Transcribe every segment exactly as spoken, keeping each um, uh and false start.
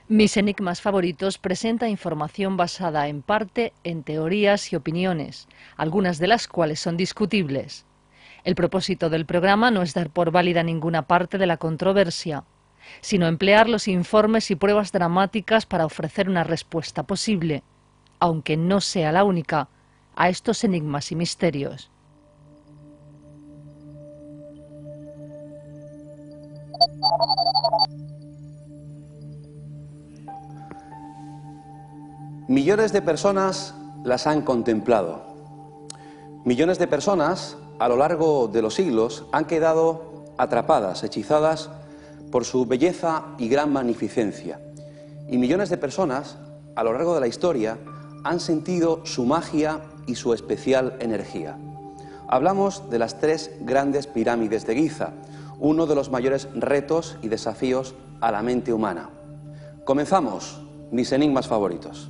Mis enigmas favoritos presenta información basada en parte en teorías y opiniones, algunas de las cuales son discutibles. El propósito del programa no es dar por válida ninguna parte de la controversia, sino emplear los informes y pruebas dramáticas para ofrecer una respuesta posible, aunque no sea la única, a estos enigmas y misterios. Millones de personas las han contemplado. Millones de personas, a lo largo de los siglos, han quedado atrapadas, hechizadas por su belleza y gran magnificencia. Y millones de personas, a lo largo de la historia, han sentido su magia y su especial energía. Hablamos de las tres grandes pirámides de Giza, uno de los mayores retos y desafíos a la mente humana. Comenzamos, mis enigmas favoritos.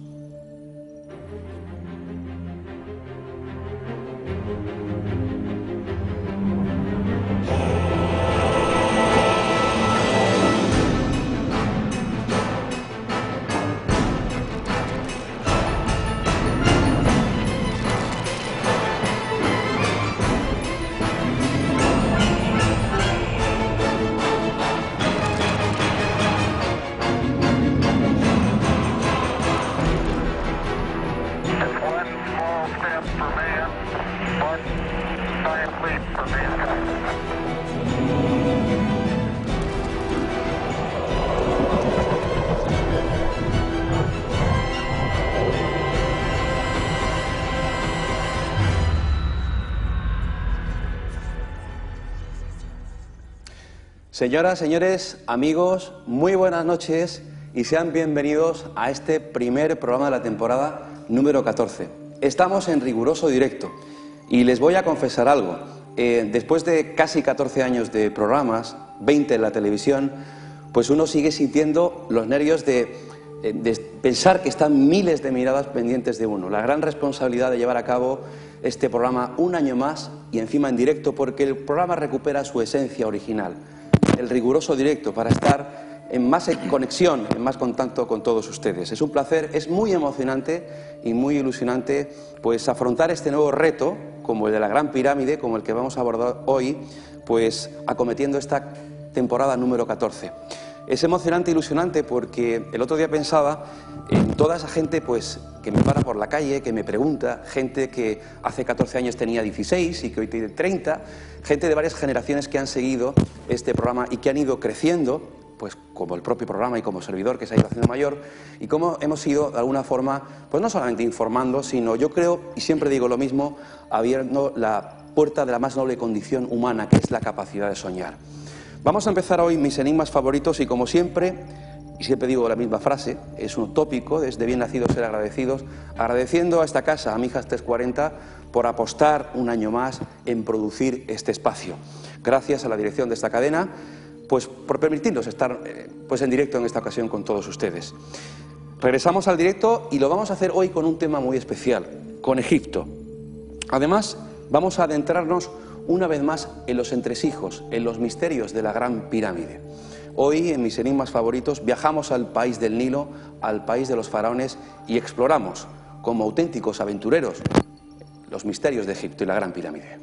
Señoras, señores, amigos, muy buenas noches y sean bienvenidos a este primer programa de la temporada número catorce. Estamos en riguroso directo y les voy a confesar algo. Eh, después de casi catorce años de programas, veinte en la televisión, pues uno sigue sintiendo los nervios de, de pensar que están miles de miradas pendientes de uno. La gran responsabilidad de llevar a cabo este programa un año más y encima en directo, porque el programa recupera su esencia original. El riguroso directo, para estar en más conexión, en más contacto con todos ustedes. Es un placer, es muy emocionante y muy ilusionante pues afrontar este nuevo reto, como el de la Gran Pirámide, como el que vamos a abordar hoy, pues acometiendo esta temporada número catorce. Es emocionante e ilusionante porque el otro día pensaba en toda esa gente pues que me para por la calle, que me pregunta, gente que hace catorce años tenía dieciséis y que hoy tiene treinta, gente de varias generaciones que han seguido este programa y que han ido creciendo, pues como el propio programa y como servidor que se ha ido haciendo mayor, y cómo hemos ido de alguna forma, pues no solamente informando, sino yo creo, y siempre digo lo mismo, abriendo la puerta de la más noble condición humana, que es la capacidad de soñar. Vamos a empezar hoy mis enigmas favoritos y como siempre, y siempre digo la misma frase, es un tópico, es de bien nacidos ser agradecidos, agradeciendo a esta casa, a Mijas trescientos cuarenta, por apostar un año más en producir este espacio. Gracias a la dirección de esta cadena, pues por permitirnos estar eh, pues en directo en esta ocasión con todos ustedes. Regresamos al directo y lo vamos a hacer hoy con un tema muy especial, con Egipto. Además, vamos a adentrarnos una vez más en los entresijos, en los misterios de la Gran Pirámide. Hoy, en mis enigmas favoritos, viajamos al país del Nilo, al país de los faraones y exploramos, como auténticos aventureros, los misterios de Egipto y la Gran Pirámide.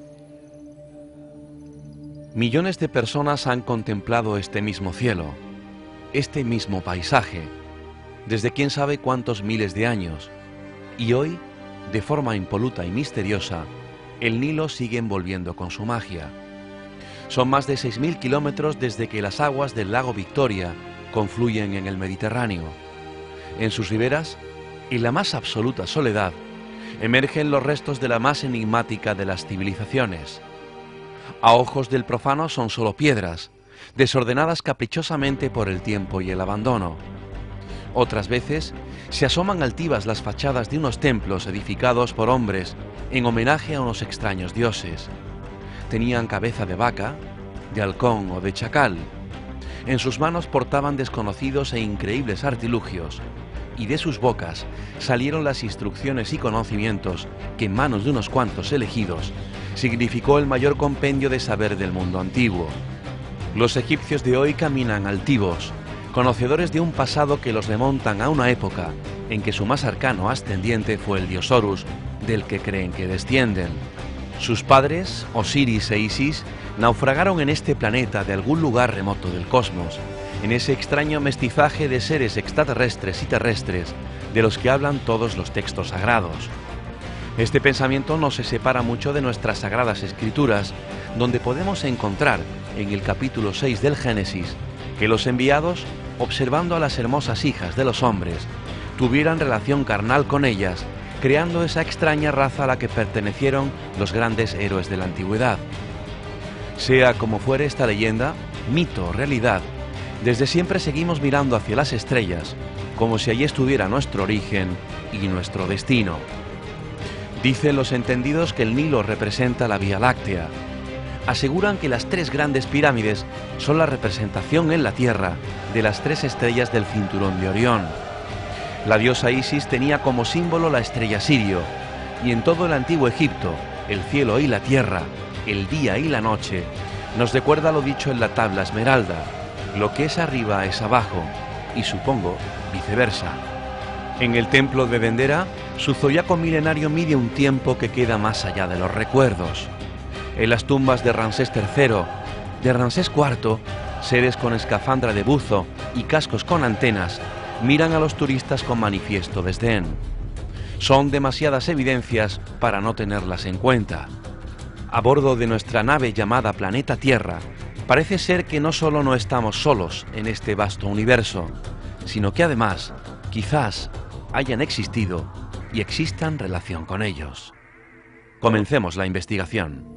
Millones de personas han contemplado este mismo cielo, este mismo paisaje, desde quién sabe cuántos miles de años, y hoy, de forma impoluta y misteriosa, el Nilo sigue envolviendo con su magia. Son más de seis mil kilómetros desde que las aguas del lago Victoria confluyen en el Mediterráneo. En sus riberas, en la más absoluta soledad, emergen los restos de la más enigmática de las civilizaciones. A ojos del profano son solo piedras, desordenadas caprichosamente por el tiempo y el abandono. Otras veces se asoman altivas las fachadas de unos templos edificados por hombres en homenaje a unos extraños dioses. Tenían cabeza de vaca, de halcón o de chacal. En sus manos portaban desconocidos e increíbles artilugios, y de sus bocas salieron las instrucciones y conocimientos que en manos de unos cuantos elegidos significó el mayor compendio de saber del mundo antiguo. Los egipcios de hoy caminan altivos, conocedores de un pasado que los remontan a una época en que su más arcano ascendiente fue el dios Horus, del que creen que descienden. Sus padres, Osiris e Isis, naufragaron en este planeta de algún lugar remoto del cosmos, en ese extraño mestizaje de seres extraterrestres y terrestres de los que hablan todos los textos sagrados. Este pensamiento no se separa mucho de nuestras sagradas escrituras, donde podemos encontrar en el capítulo seis del Génesis que los enviados, observando a las hermosas hijas de los hombres, tuvieran relación carnal con ellas, creando esa extraña raza a la que pertenecieron los grandes héroes de la antigüedad. Sea como fuere esta leyenda, mito o realidad, desde siempre seguimos mirando hacia las estrellas, como si allí estuviera nuestro origen y nuestro destino. Dicen los entendidos que el Nilo representa la Vía Láctea. Aseguran que las tres grandes pirámides son la representación en la Tierra de las tres estrellas del cinturón de Orión. La diosa Isis tenía como símbolo la estrella Sirio, y en todo el antiguo Egipto, el cielo y la tierra, el día y la noche, nos recuerda lo dicho en la tabla Esmeralda: lo que es arriba es abajo, y supongo viceversa. En el templo de Dendera, su zodiaco milenario mide un tiempo que queda más allá de los recuerdos. En las tumbas de Ramsés tercero, de Ramsés cuarto, seres con escafandra de buzo y cascos con antenas miran a los turistas con manifiesto desdén. Son demasiadas evidencias para no tenerlas en cuenta. A bordo de nuestra nave llamada Planeta Tierra, parece ser que no solo no estamos solos en este vasto universo, sino que además, quizás, hayan existido y existan relación con ellos. Comencemos la investigación.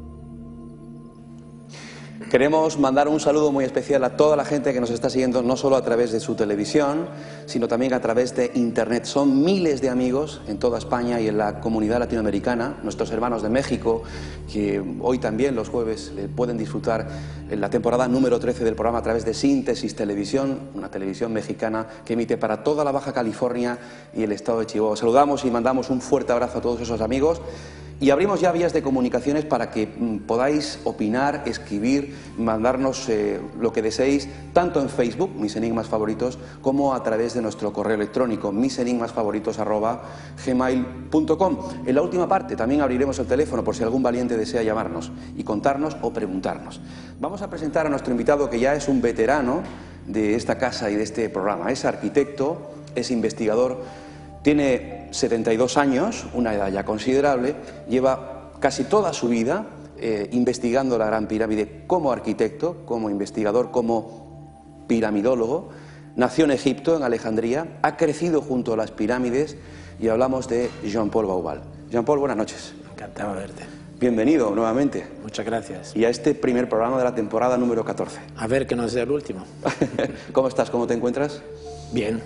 Queremos mandar un saludo muy especial a toda la gente que nos está siguiendo, no solo a través de su televisión, sino también a través de Internet. Son miles de amigos en toda España y en la comunidad latinoamericana, nuestros hermanos de México, que hoy también, los jueves, pueden disfrutar en la temporada número trece del programa a través de Síntesis Televisión, una televisión mexicana que emite para toda la Baja California y el estado de Chihuahua. Saludamos y mandamos un fuerte abrazo a todos esos amigos. Y abrimos ya vías de comunicaciones para que mm, podáis opinar, escribir, mandarnos eh, lo que deseéis, tanto en Facebook, mis enigmas favoritos, como a través de nuestro correo electrónico, misenigmasfavoritos arroba gmail punto com. En la última parte también abriremos el teléfono por si algún valiente desea llamarnos y contarnos o preguntarnos. Vamos a presentar a nuestro invitado, que ya es un veterano de esta casa y de este programa. Es arquitecto, es investigador, tiene setenta y dos años, una edad ya considerable, lleva casi toda su vida eh, investigando la Gran Pirámide como arquitecto, como investigador, como piramidólogo. Nació en Egipto, en Alejandría, ha crecido junto a las pirámides y hablamos de Jean-Paul Baubal. Jean-Paul, buenas noches. Encantado de verte. Bienvenido nuevamente. Muchas gracias. Y a este primer programa de la temporada número catorce. A ver que no sea el último. ¿Cómo estás? ¿Cómo te encuentras? Bien.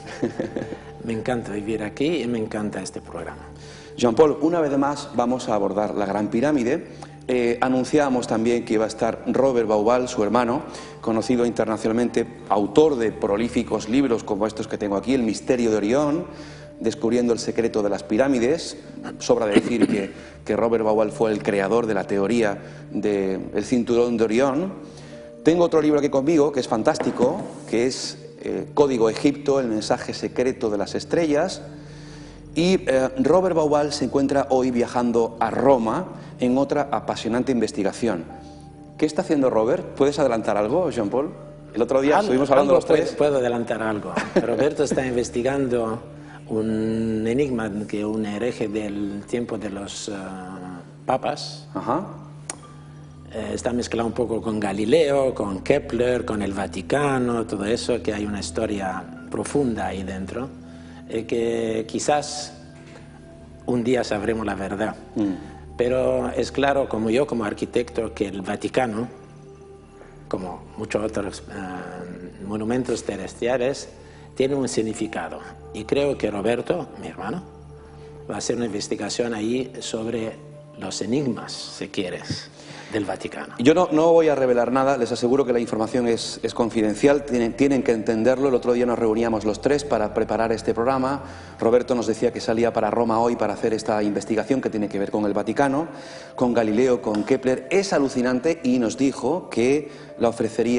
Me encanta vivir aquí y me encanta este programa. Jean-Paul, una vez más vamos a abordar la Gran Pirámide. Eh, anunciábamos también que iba a estar Robert Baubal, su hermano, conocido internacionalmente, autor de prolíficos libros como estos que tengo aquí, El misterio de Orión, Descubriendo el secreto de las pirámides. Sobra decir que, que Robert Baubal fue el creador de la teoría del cinturón de Orión. Tengo otro libro aquí conmigo que es fantástico, que es eh, Código Egipto, el mensaje secreto de las estrellas. Y eh, Robert Baubal se encuentra hoy viajando a Roma en otra apasionante investigación. ¿Qué está haciendo Robert? ¿Puedes adelantar algo, Jean-Paul? El otro día Algo, estuvimos hablando los tres. Puedo, puedo adelantar algo. Roberto está investigando un enigma que un hereje del tiempo de los uh, papas. Ajá. Eh, está mezclado un poco con Galileo, con Kepler, con el Vaticano, todo eso, que hay una historia profunda ahí dentro, eh, que quizás un día sabremos la verdad. Mm. Pero es claro, como yo, como arquitecto, que el Vaticano, como muchos otros uh, monumentos terrestriales, tiene un significado. Y creo que Roberto, mi hermano, va a hacer una investigación ahí sobre los enigmas, si quieres, del Vaticano. Yo no, no voy a revelar nada, les aseguro que la información es, es confidencial, tienen, tienen que entenderlo. El otro día nos reuníamos los tres para preparar este programa. Roberto nos decía que salía para Roma hoy para hacer esta investigación que tiene que ver con el Vaticano, con Galileo, con Kepler. Es alucinante y nos dijo que la ofrecería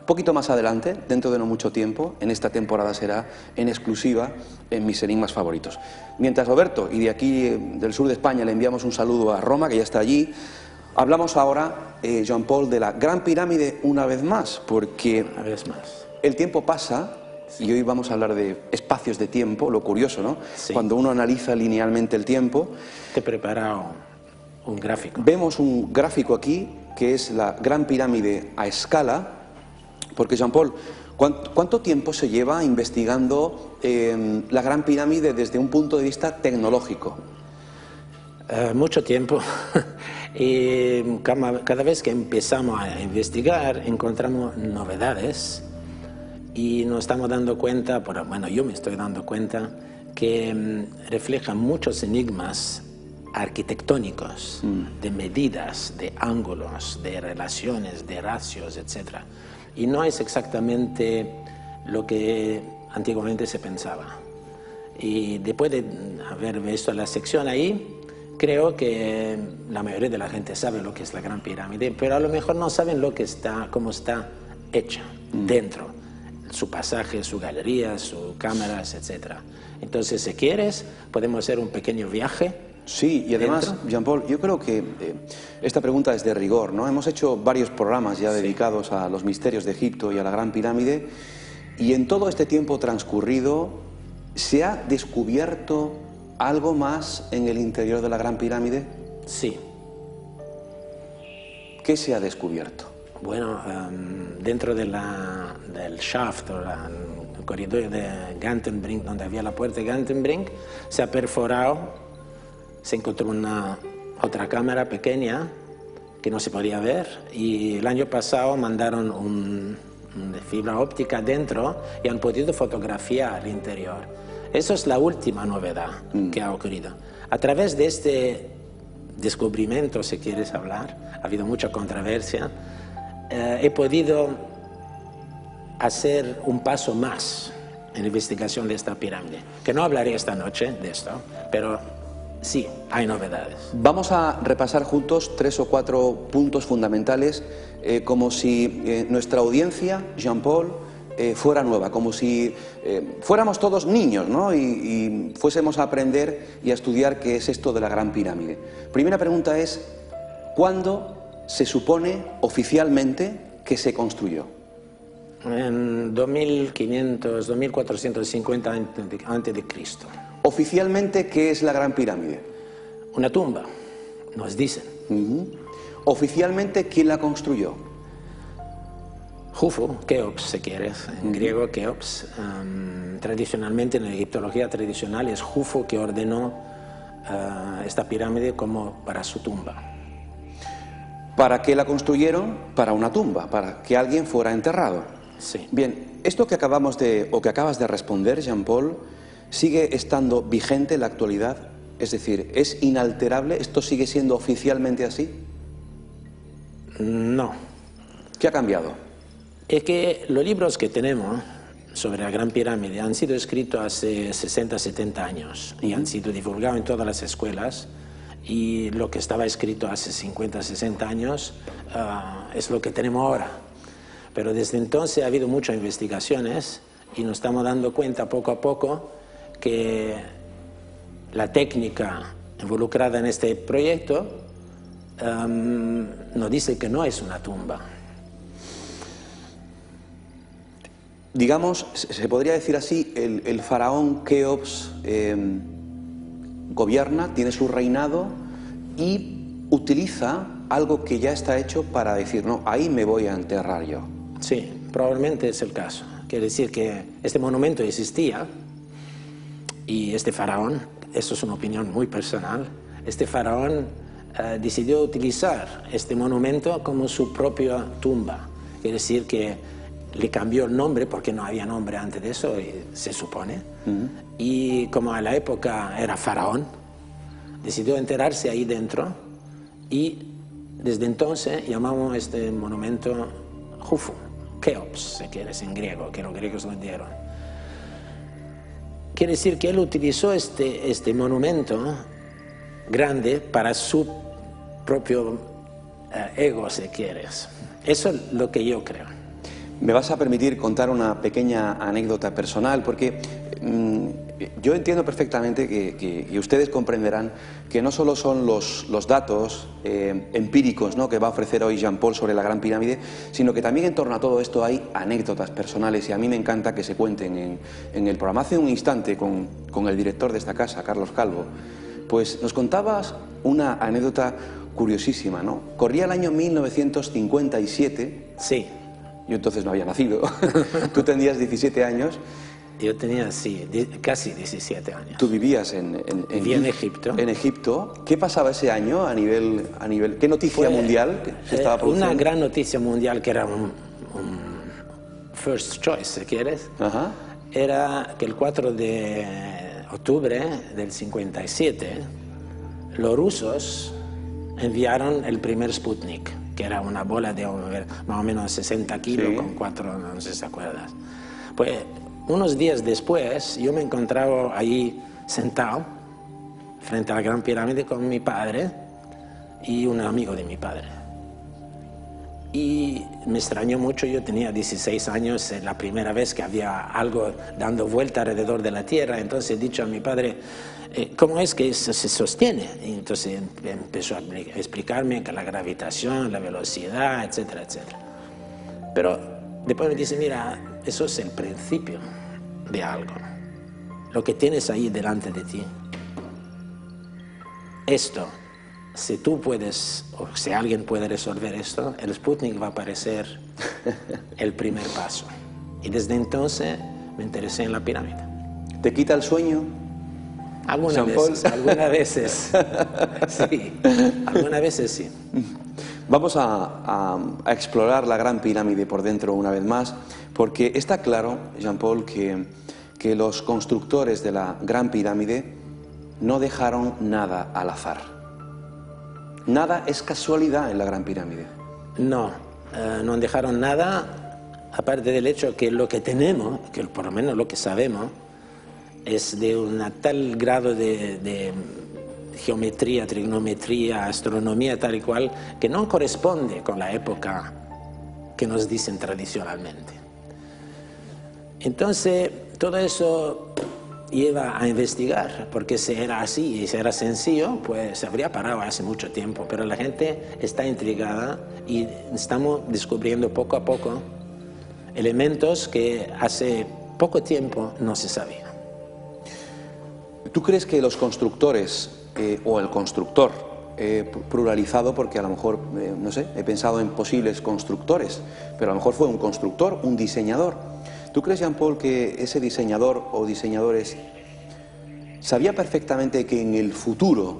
poquito más adelante, dentro de no mucho tiempo. En esta temporada será en exclusiva en mis enigmas favoritos. Mientras Roberto, y de aquí del sur de España le enviamos un saludo a Roma, que ya está allí, hablamos ahora, eh, Jean-Paul, de la Gran Pirámide una vez más, porque una vez más. El tiempo pasa. Y hoy vamos a hablar de espacios de tiempo, lo curioso, ¿no? Sí. Cuando uno analiza linealmente el tiempo. Te he preparado un gráfico. Vemos un gráfico aquí, que es la Gran Pirámide a escala, porque, Jean-Paul, ¿cuánto, ¿cuánto tiempo se lleva investigando eh, la Gran Pirámide desde un punto de vista tecnológico? Uh, mucho tiempo. Y cada, cada vez que empezamos a investigar, encontramos novedades. Y nos estamos dando cuenta, bueno, yo me estoy dando cuenta, que mm, refleja muchos enigmas arquitectónicos, mm. de medidas, de ángulos, de relaciones, de ratios, etcétera. Y no es exactamente lo que antiguamente se pensaba. Y después de haber visto la sección ahí, creo que la mayoría de la gente sabe lo que es la Gran Pirámide, pero a lo mejor no saben lo que está, cómo está hecha mm. dentro. Su pasaje, su galería, sus cámaras, etcétera. Entonces, si quieres, podemos hacer un pequeño viaje. Sí, y además, Jean-Paul, yo creo que eh, esta pregunta es de rigor, ¿no? Hemos hecho varios programas ya sí. dedicados a los misterios de Egipto y a la Gran Pirámide, y en todo este tiempo transcurrido, ¿se ha descubierto algo más en el interior de la Gran Pirámide? Sí. ¿Qué se ha descubierto? Bueno, um, dentro de la, del shaft, o la, el corredor de Gantenbrink, donde había la puerta de Gantenbrink, se ha perforado, se encontró una otra cámara pequeña que no se podía ver, y el año pasado mandaron un, un de fibra óptica dentro y han podido fotografiar el interior. Eso es la última novedad mm. que ha ocurrido. A través de este descubrimiento, si quieres hablar, ha habido mucha controversia. Eh, he podido hacer un paso más en la investigación de esta pirámide, que no hablaré esta noche de esto, pero sí, hay novedades. Vamos a repasar juntos tres o cuatro puntos fundamentales, eh, como si eh, nuestra audiencia, Jean-Paul, eh, fuera nueva, como si eh, fuéramos todos niños, ¿no? Y, y fuésemos a aprender y a estudiar qué es esto de la Gran Pirámide. Primera pregunta es, ¿cuándo se supone oficialmente que se construyó? En dos mil quinientos, dos mil cuatrocientos cincuenta antes de Cristo. Oficialmente, ¿qué es la Gran Pirámide? Una tumba, nos dicen. Uh-huh. Oficialmente, ¿quién la construyó? Jufu, Keops, si quieres, en uh-huh. griego Keops. Um, tradicionalmente, en la egiptología tradicional, es Jufu que ordenó uh, esta pirámide como para su tumba. ¿Para qué la construyeron? Para una tumba, para que alguien fuera enterrado. Sí. Bien, esto que acabamos de, o que acabas de responder, Jean-Paul, ¿sigue estando vigente en la actualidad? Es decir, ¿es inalterable? ¿Esto sigue siendo oficialmente así? No. ¿Qué ha cambiado? Es que los libros que tenemos sobre la Gran Pirámide han sido escritos hace sesenta, setenta años y han sido divulgados en todas las escuelas. Y lo que estaba escrito hace cincuenta, sesenta años uh, es lo que tenemos ahora. Pero desde entonces ha habido muchas investigaciones y nos estamos dando cuenta poco a poco que la técnica involucrada en este proyecto um, nos dice que no es una tumba. Digamos, se podría decir así, el, el faraón Keops eh, gobierna, tiene su reinado y utiliza algo que ya está hecho para decir, no, ahí me voy a enterrar yo. Sí, probablemente es el caso. Quiere decir que este monumento existía y este faraón, eso es una opinión muy personal, este faraón uh, decidió utilizar este monumento como su propia tumba. Quiere decir que le cambió el nombre porque no había nombre antes de eso, se supone. Uh-huh. Y como a la época era faraón, decidió enterrarse ahí dentro y desde entonces llamamos este monumento Jufu, Keops, si quieres, en griego, que los griegos lo dieron. Quiere decir que él utilizó este, este monumento grande para su propio uh, ego, si quieres. Eso es lo que yo creo. Me vas a permitir contar una pequeña anécdota personal, porque mmm, yo entiendo perfectamente que, que, que ustedes comprenderán que no solo son los, los datos eh, empíricos, ¿no?, que va a ofrecer hoy Jean-Paul sobre la Gran Pirámide, sino que también en torno a todo esto hay anécdotas personales, y a mí me encanta que se cuenten en, en el programa. Hace un instante, con, con el director de esta casa, Carlos Calvo, pues nos contabas una anécdota curiosísima, ¿no? Corría el año mil novecientos cincuenta y siete. Sí. Yo entonces no había nacido. Tú tenías diecisiete años. Yo tenía, sí, casi diecisiete años. Tú vivías en, en, en, Vivía en Egipto. En Egipto. ¿Qué pasaba ese año a nivel, a nivel qué noticia Fue, mundial se estaba produciendo? Una gran noticia mundial que era un, un first choice, si quieres. Ajá. Era que el cuatro de octubre del cincuenta y siete los rusos enviaron el primer Sputnik, que era una bola de más o menos sesenta kilos, sí, con cuatro, no sé si te acuerdas. Pues unos días después yo me encontraba ahí sentado frente a la Gran Pirámide con mi padre y un amigo de mi padre. Y me extrañó mucho, yo tenía dieciséis años, la primera vez que había algo dando vuelta alrededor de la Tierra. Entonces he dicho a mi padre, eh, ¿cómo es que eso se sostiene? Y entonces empezó a explicarme que la gravitación, la velocidad, etcétera, etcétera. Pero después me dice, mira, eso es el principio de algo. Lo que tienes ahí delante de ti. Esto, si tú puedes, o si alguien puede resolver esto, el Sputnik va a parecer el primer paso. Y desde entonces me interesé en la pirámide. ¿Te quita el sueño? Algunas veces, algunas veces. Sí, algunas veces sí. Vamos a, a, a explorar la Gran Pirámide por dentro una vez más, porque está claro, Jean-Paul, que, que los constructores de la Gran Pirámide no dejaron nada al azar. Nada es casualidad en la Gran Pirámide. No, eh, no dejaron nada, aparte del hecho que lo que tenemos, que por lo menos lo que sabemos, es de un tal grado de, de geometría, trigonometría, astronomía, tal y cual, que no corresponde con la época que nos dicen tradicionalmente. Entonces, todo eso lleva a investigar, porque si era así y si era sencillo, pues se habría parado hace mucho tiempo, pero la gente está intrigada y estamos descubriendo poco a poco elementos que hace poco tiempo no se sabía. ¿Tú crees que los constructores, eh, o el constructor, eh, pluralizado, porque a lo mejor, eh, no sé, he pensado en posibles constructores, pero a lo mejor fue un constructor, un diseñador? ¿Tú crees, Jean-Paul, que ese diseñador o diseñadores sabía perfectamente que en el futuro,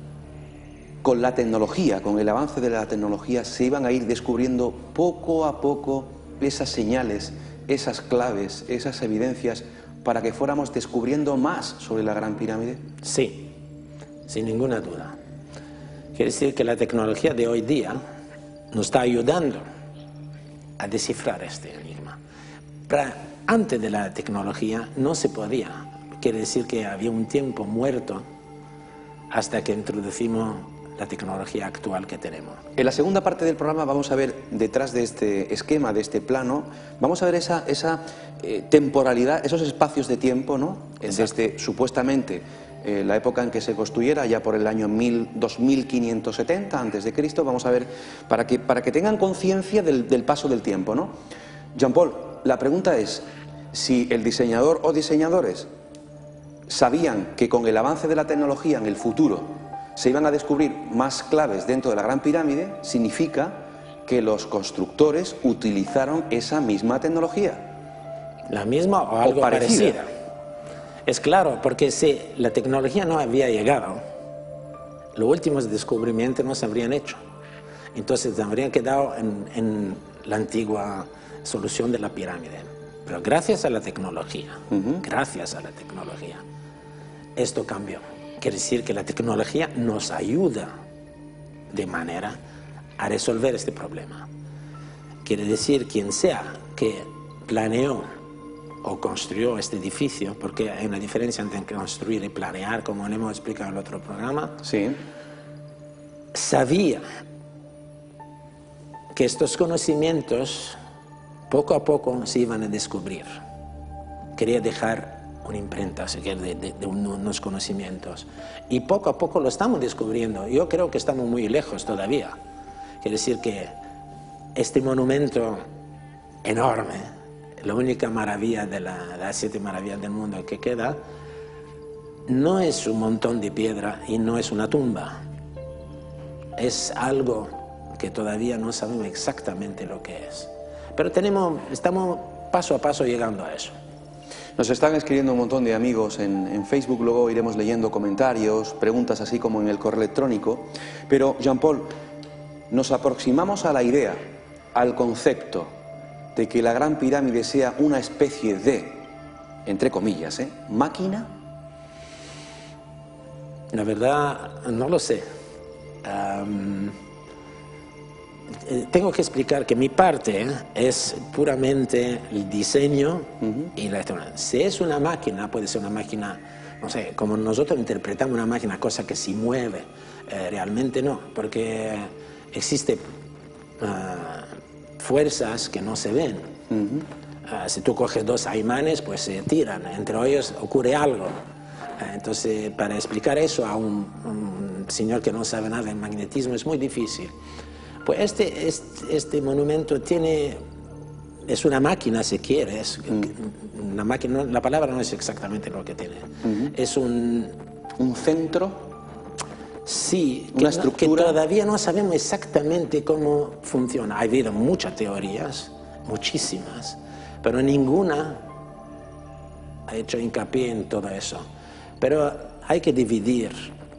con la tecnología, con el avance de la tecnología, se iban a ir descubriendo poco a poco esas señales, esas claves, esas evidencias, para que fuéramos descubriendo más sobre la Gran Pirámide? Sí, sin ninguna duda. Quiere decir que la tecnología de hoy día nos está ayudando a descifrar este enigma. Pero antes de la tecnología no se podía. Quiere decir que había un tiempo muerto hasta que introducimos la tecnología actual que tenemos. En la segunda parte del programa vamos a ver, detrás de este esquema, de este plano, vamos a ver esa, esa eh, temporalidad, esos espacios de tiempo, ¿no? Desde supuestamente eh, la época en que se construyera, ya por el año dos mil quinientos setenta antes de Cristo, vamos a ver, para que, para que tengan conciencia del, del paso del tiempo, ¿no? Jean-Paul, la pregunta es, si el diseñador o diseñadores sabían que con el avance de la tecnología en el futuro se iban a descubrir más claves dentro de la Gran Pirámide, significa que los constructores utilizaron esa misma tecnología. ¿La misma o algo o parecida? parecida? Es claro, porque si la tecnología no había llegado, los últimos descubrimientos no se habrían hecho. Entonces se habrían quedado en, en la antigua solución de la pirámide. Pero gracias a la tecnología, uh-huh. gracias a la tecnología, esto cambió. Quiere decir que la tecnología nos ayuda de manera a resolver este problema. Quiere decir, quien sea que planeó o construyó este edificio, porque hay una diferencia entre construir y planear, como hemos explicado en el otro programa, sí. sabía que estos conocimientos poco a poco se iban a descubrir. Quería dejar una imprenta, o sea, de, de, de unos conocimientos. Y poco a poco lo estamos descubriendo. Yo creo que estamos muy lejos todavía. Quiere decir que este monumento enorme, la única maravilla de, la, de las siete maravillas del mundo que queda, no es un montón de piedra y no es una tumba. Es algo que todavía no sabemos exactamente lo que es. Pero tenemos, estamos paso a paso llegando a eso. Nos están escribiendo un montón de amigos en, en Facebook, luego iremos leyendo comentarios, preguntas así como en el correo electrónico. Pero, Jean-Paul, nos aproximamos a la idea, al concepto de que la Gran Pirámide sea una especie de, entre comillas, ¿eh? máquina. La verdad, no lo sé. Um, tengo que explicar que mi parte es puramente el diseño uh-huh. y la electrónica. Si es una máquina, puede ser una máquina, no sé, como nosotros interpretamos una máquina, cosa que se mueve, eh, realmente no, porque existen uh, fuerzas que no se ven. Uh-huh. uh, si tú coges dos imanes, pues se tiran, entre ellos ocurre algo. Uh, entonces, para explicar eso a un, un señor que no sabe nada de magnetismo es muy difícil. Pues este, este, este monumento tiene, es una máquina si quieres, mm. una máquina, la palabra no es exactamente lo que tiene, mm-hmm. es un, un centro, sí, una que, estructura, que todavía no sabemos exactamente cómo funciona. Ha habido muchas teorías, muchísimas, pero ninguna ha hecho hincapié en todo eso. Pero hay que dividir,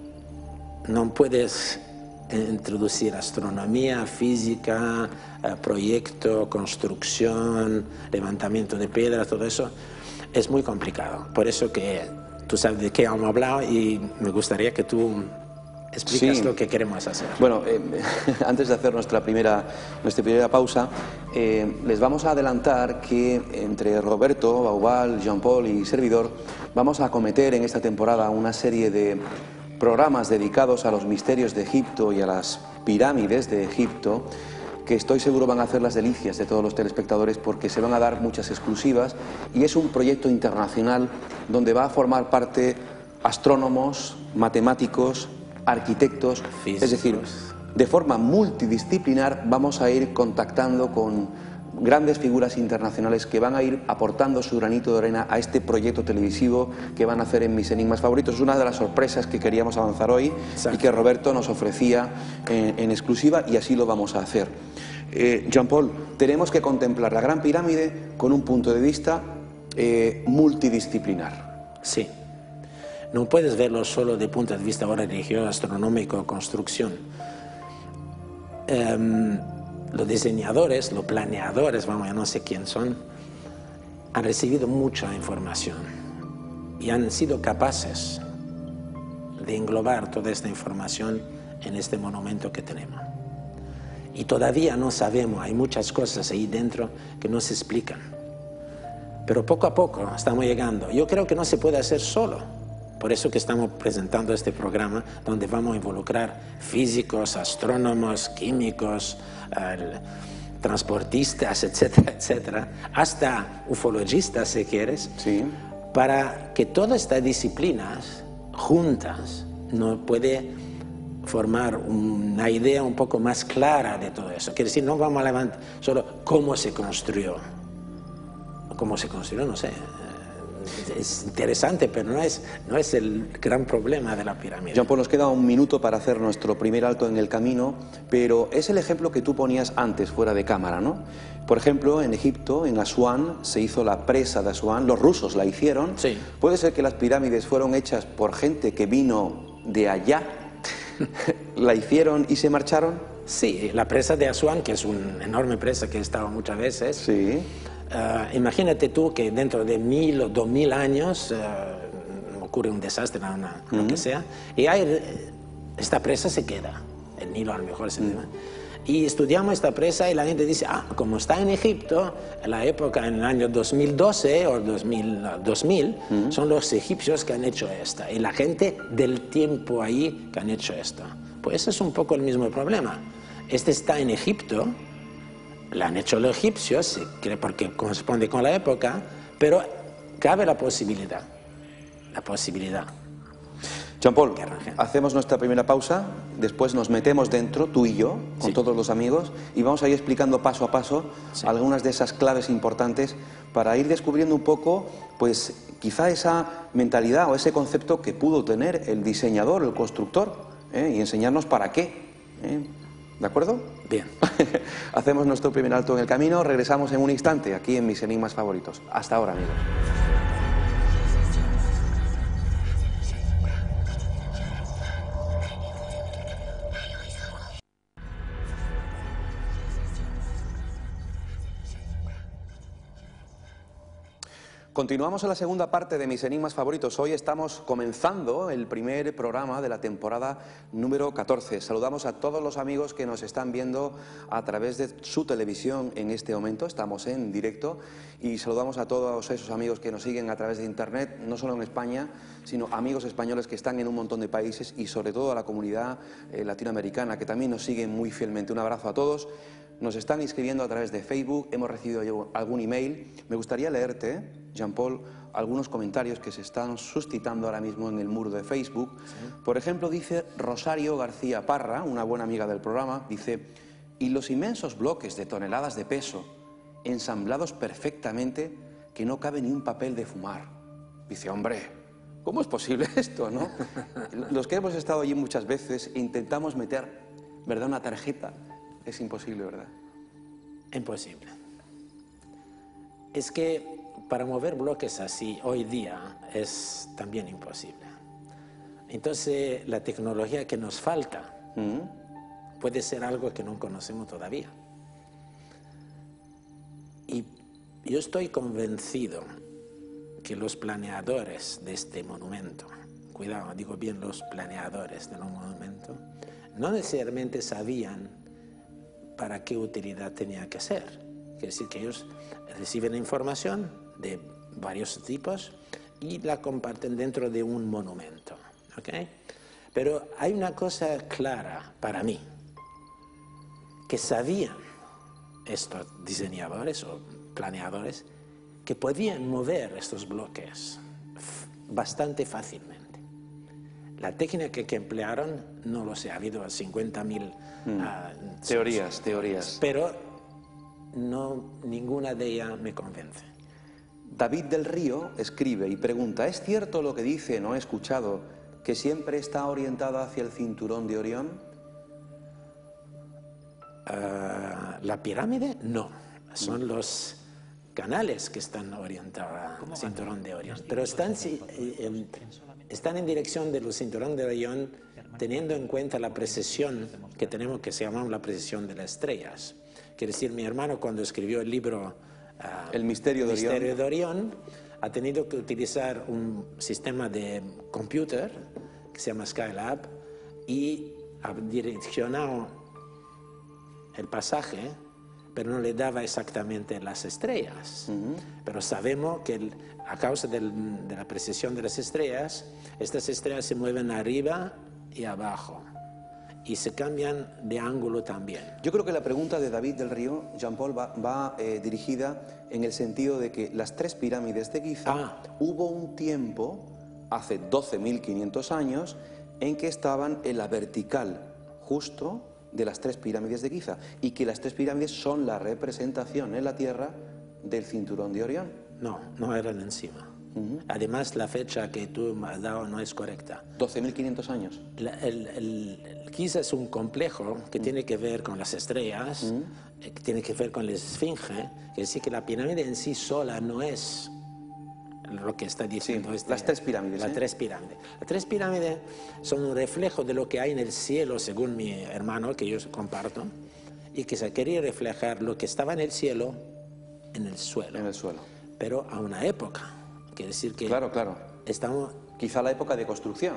no puedes introducir astronomía, física, eh, proyecto, construcción, levantamiento de piedras, todo eso es muy complicado. Por eso que tú sabes de qué hemos hablado y me gustaría que tú explicas sí. lo que queremos hacer. Bueno, eh, antes de hacer nuestra primera, nuestra primera pausa, eh, les vamos a adelantar que entre Roberto, Baubal, Jean-Paul y servidor vamos a acometer en esta temporada una serie de programas dedicados a los misterios de Egipto y a las pirámides de Egipto, que estoy seguro van a hacer las delicias de todos los telespectadores porque se van a dar muchas exclusivas y es un proyecto internacional donde va a formar parte astrónomos, matemáticos, arquitectos, físicos. Es decir, de forma multidisciplinar vamos a ir contactando con grandes figuras internacionales que van a ir aportando su granito de arena a este proyecto televisivo que van a hacer en Mis Enigmas Favoritos. Es una de las sorpresas que queríamos avanzar hoy. Exacto. Y que Roberto nos ofrecía en, en exclusiva y así lo vamos a hacer. Eh, Jean-Paul, tenemos que contemplar la Gran Pirámide con un punto de vista eh, multidisciplinar. Sí. No puedes verlo solo de punto de vista ahora religioso, astronómico, construcción. Um, Los diseñadores, los planeadores, vamos, ya no sé quién son, han recibido mucha información y han sido capaces de englobar toda esta información en este monumento que tenemos. Y todavía no sabemos, hay muchas cosas ahí dentro que no se explican. Pero poco a poco estamos llegando. Yo creo que no se puede hacer solo. Por eso que estamos presentando este programa donde vamos a involucrar físicos, astrónomos, químicos, eh, transportistas, etcétera, etcétera, hasta ufologistas si quieres, sí. para que todas estas disciplinas juntas nos puede formar una idea un poco más clara de todo eso. Quiere decir, no vamos a levantar solo cómo se construyó. Cómo se construyó, no sé. Es interesante, pero no es, no es el gran problema de la pirámide. Jean-Paul, nos queda un minuto para hacer nuestro primer alto en el camino, pero es el ejemplo que tú ponías antes, fuera de cámara, ¿no? Por ejemplo, en Egipto, en Asuán, se hizo la presa de Asuán, los rusos la hicieron. Sí. ¿Puede ser que las pirámides fueron hechas por gente que vino de allá, la hicieron y se marcharon? Sí, la presa de Asuán, que es una enorme presa que he estado muchas veces. Sí. Uh, imagínate tú que dentro de mil o dos mil años uh, ocurre un desastre, una, uh-huh. lo que sea, y hay, esta presa se queda, el Nilo a lo mejor se queda. Uh-huh. Y estudiamos esta presa y la gente dice, ah, como está en Egipto, en la época, en el año dos mil doce o dos mil, dos mil uh-huh. son los egipcios que han hecho esta, y la gente del tiempo ahí que han hecho esto. Pues ese es un poco el mismo problema. Este está en Egipto, la han hecho los egipcios, se cree porque corresponde con la época, pero cabe la posibilidad, la posibilidad. Jean-Paul, hacemos nuestra primera pausa, después nos metemos dentro, tú y yo, con Sí. todos los amigos, y vamos a ir explicando paso a paso Sí. algunas de esas claves importantes para ir descubriendo un poco, pues quizá esa mentalidad o ese concepto que pudo tener el diseñador, el constructor, ¿eh? y enseñarnos para qué. ¿eh? ¿De acuerdo? Bien. Hacemos nuestro primer alto en el camino, regresamos en un instante aquí en Mis Enigmas Favoritos. Hasta ahora, amigos. Continuamos en la segunda parte de Mis Enigmas Favoritos. Hoy estamos comenzando el primer programa de la temporada número catorce. Saludamos a todos los amigos que nos están viendo a través de su televisión en este momento. Estamos en directo y saludamos a todos esos amigos que nos siguen a través de Internet, no solo en España, sino amigos españoles que están en un montón de países y sobre todo a la comunidad eh, latinoamericana que también nos siguen muy fielmente. Un abrazo a todos. Nos están inscribiendo a través de Facebook, hemos recibido algún email. Me gustaría leerte, Jean-Paul, algunos comentarios que se están suscitando ahora mismo en el muro de Facebook. Sí. Por ejemplo, dice Rosario García Parra, una buena amiga del programa, dice: y los inmensos bloques de toneladas de peso, ensamblados perfectamente, que no cabe ni un papel de fumar. Dice, hombre, ¿cómo es posible esto, no? Los que hemos estado allí muchas veces intentamos meter, ¿verdad?, una tarjeta. Es imposible, ¿verdad? Imposible. Es que para mover bloques así hoy día es también imposible. Entonces la tecnología que nos falta mm. puede ser algo que no conocemos todavía. Y yo estoy convencido que los planeadores de este monumento, cuidado, digo bien los planeadores de un monumento, no necesariamente sabían para qué utilidad tenía que ser. Quiere decir que ellos reciben información de varios tipos y la comparten dentro de un monumento. ¿Okay? Pero hay una cosa clara para mí, que sabían estos diseñadores o planeadores que podían mover estos bloques bastante fácilmente. La técnica que emplearon, no lo sé, ha habido cincuenta mil mm. uh, teorías, teorías. Pero no, ninguna de ellas me convence. David del Río escribe y pregunta, ¿es cierto lo que dice, no he escuchado, que siempre está orientada hacia el cinturón de Orión? Uh, ¿La pirámide? No, son mm. los canales que están orientados al cinturón de Orión. Pero están... Si, eh, eh, Están en dirección del cinturón de Orión teniendo en cuenta la precesión que tenemos, que se llama la precesión de las estrellas. Quiere decir, mi hermano cuando escribió el libro uh, El misterio de, misterio Orión. de Orión ha tenido que utilizar un sistema de computer que se llama Skylab y ha direccionado el pasaje, pero no le daba exactamente las estrellas. Uh-huh. Pero sabemos que el, a causa del, de la precesión de las estrellas, estas estrellas se mueven arriba y abajo y se cambian de ángulo también. Yo creo que la pregunta de David del Río, Jean-Paul, va, va eh, dirigida en el sentido de que las tres pirámides de Giza, ah. hubo un tiempo, hace doce mil quinientos años, en que estaban en la vertical, justo de las tres pirámides de Giza, y que las tres pirámides son la representación en la Tierra del cinturón de Orión. No, no eran encima. Uh-huh. Además, la fecha que tú me has dado no es correcta. doce mil quinientos años. La, el, el, el Giza es un complejo que uh-huh. tiene que ver con las estrellas, uh-huh. eh, que tiene que ver con la esfinge, que decir que la pirámide en sí sola no es lo que está diciendo. Sí, este, las tres pirámides. Las ¿eh? tres pirámides. Las tres pirámides son un reflejo de lo que hay en el cielo, según mi hermano, que yo comparto, y que se quería reflejar lo que estaba en el cielo en el suelo. En el suelo. Pero a una época. Quiere decir que... Claro, claro. Estamos... Quizá la época de construcción.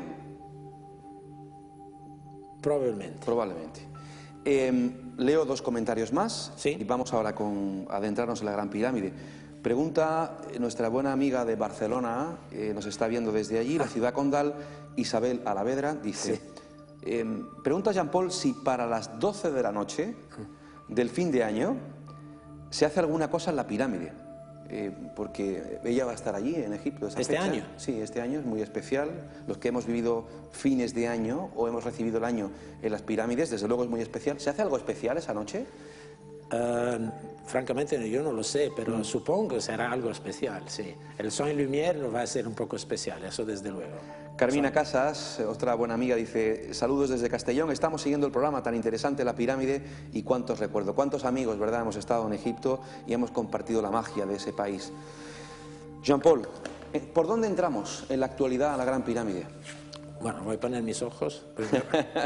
Probablemente. Probablemente. Eh, leo dos comentarios más. ¿Sí? Y vamos ahora con, a adentrarnos en la Gran Pirámide. Pregunta nuestra buena amiga de Barcelona, eh, nos está viendo desde allí, ah. la ciudad condal, Isabel Alavedra, dice... Sí. Eh, pregunta Jean-Paul si para las doce de la noche del fin de año ¿Se hace alguna cosa en la pirámide? Eh, porque ella va a estar allí, en Egipto. Esa ¿Este fecha. año? Sí, este año es muy especial. Los que hemos vivido fines de año o hemos recibido el año en las pirámides, desde luego es muy especial. ¿Se hace algo especial esa noche? Uh, francamente yo no lo sé, pero mm. supongo que será algo especial, sí. El Son y Lumière va a ser un poco especial, eso desde luego. Carmina Casas, otra buena amiga, dice: saludos desde Castellón, estamos siguiendo el programa tan interesante, La Pirámide, y cuántos recuerdos, cuántos amigos, ¿verdad? Hemos estado en Egipto y hemos compartido la magia de ese país. Jean-Paul, ¿por dónde entramos en la actualidad a la Gran Pirámide? Bueno, voy a poner mis ojos primero.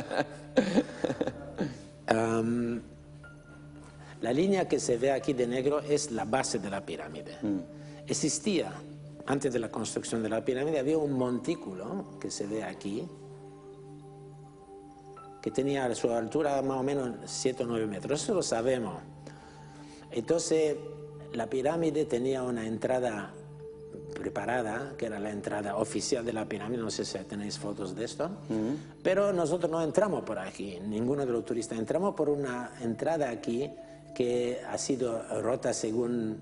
um, la línea que se ve aquí de negro es la base de la pirámide. Mm. Existía, antes de la construcción de la pirámide, había un montículo que se ve aquí, que tenía a su altura más o menos siete o nueve metros, eso lo sabemos. Entonces, la pirámide tenía una entrada preparada, que era la entrada oficial de la pirámide, no sé si tenéis fotos de esto, mm. pero nosotros no entramos por aquí, ninguno de los turistas, entramos por una entrada aquí que ha sido rota según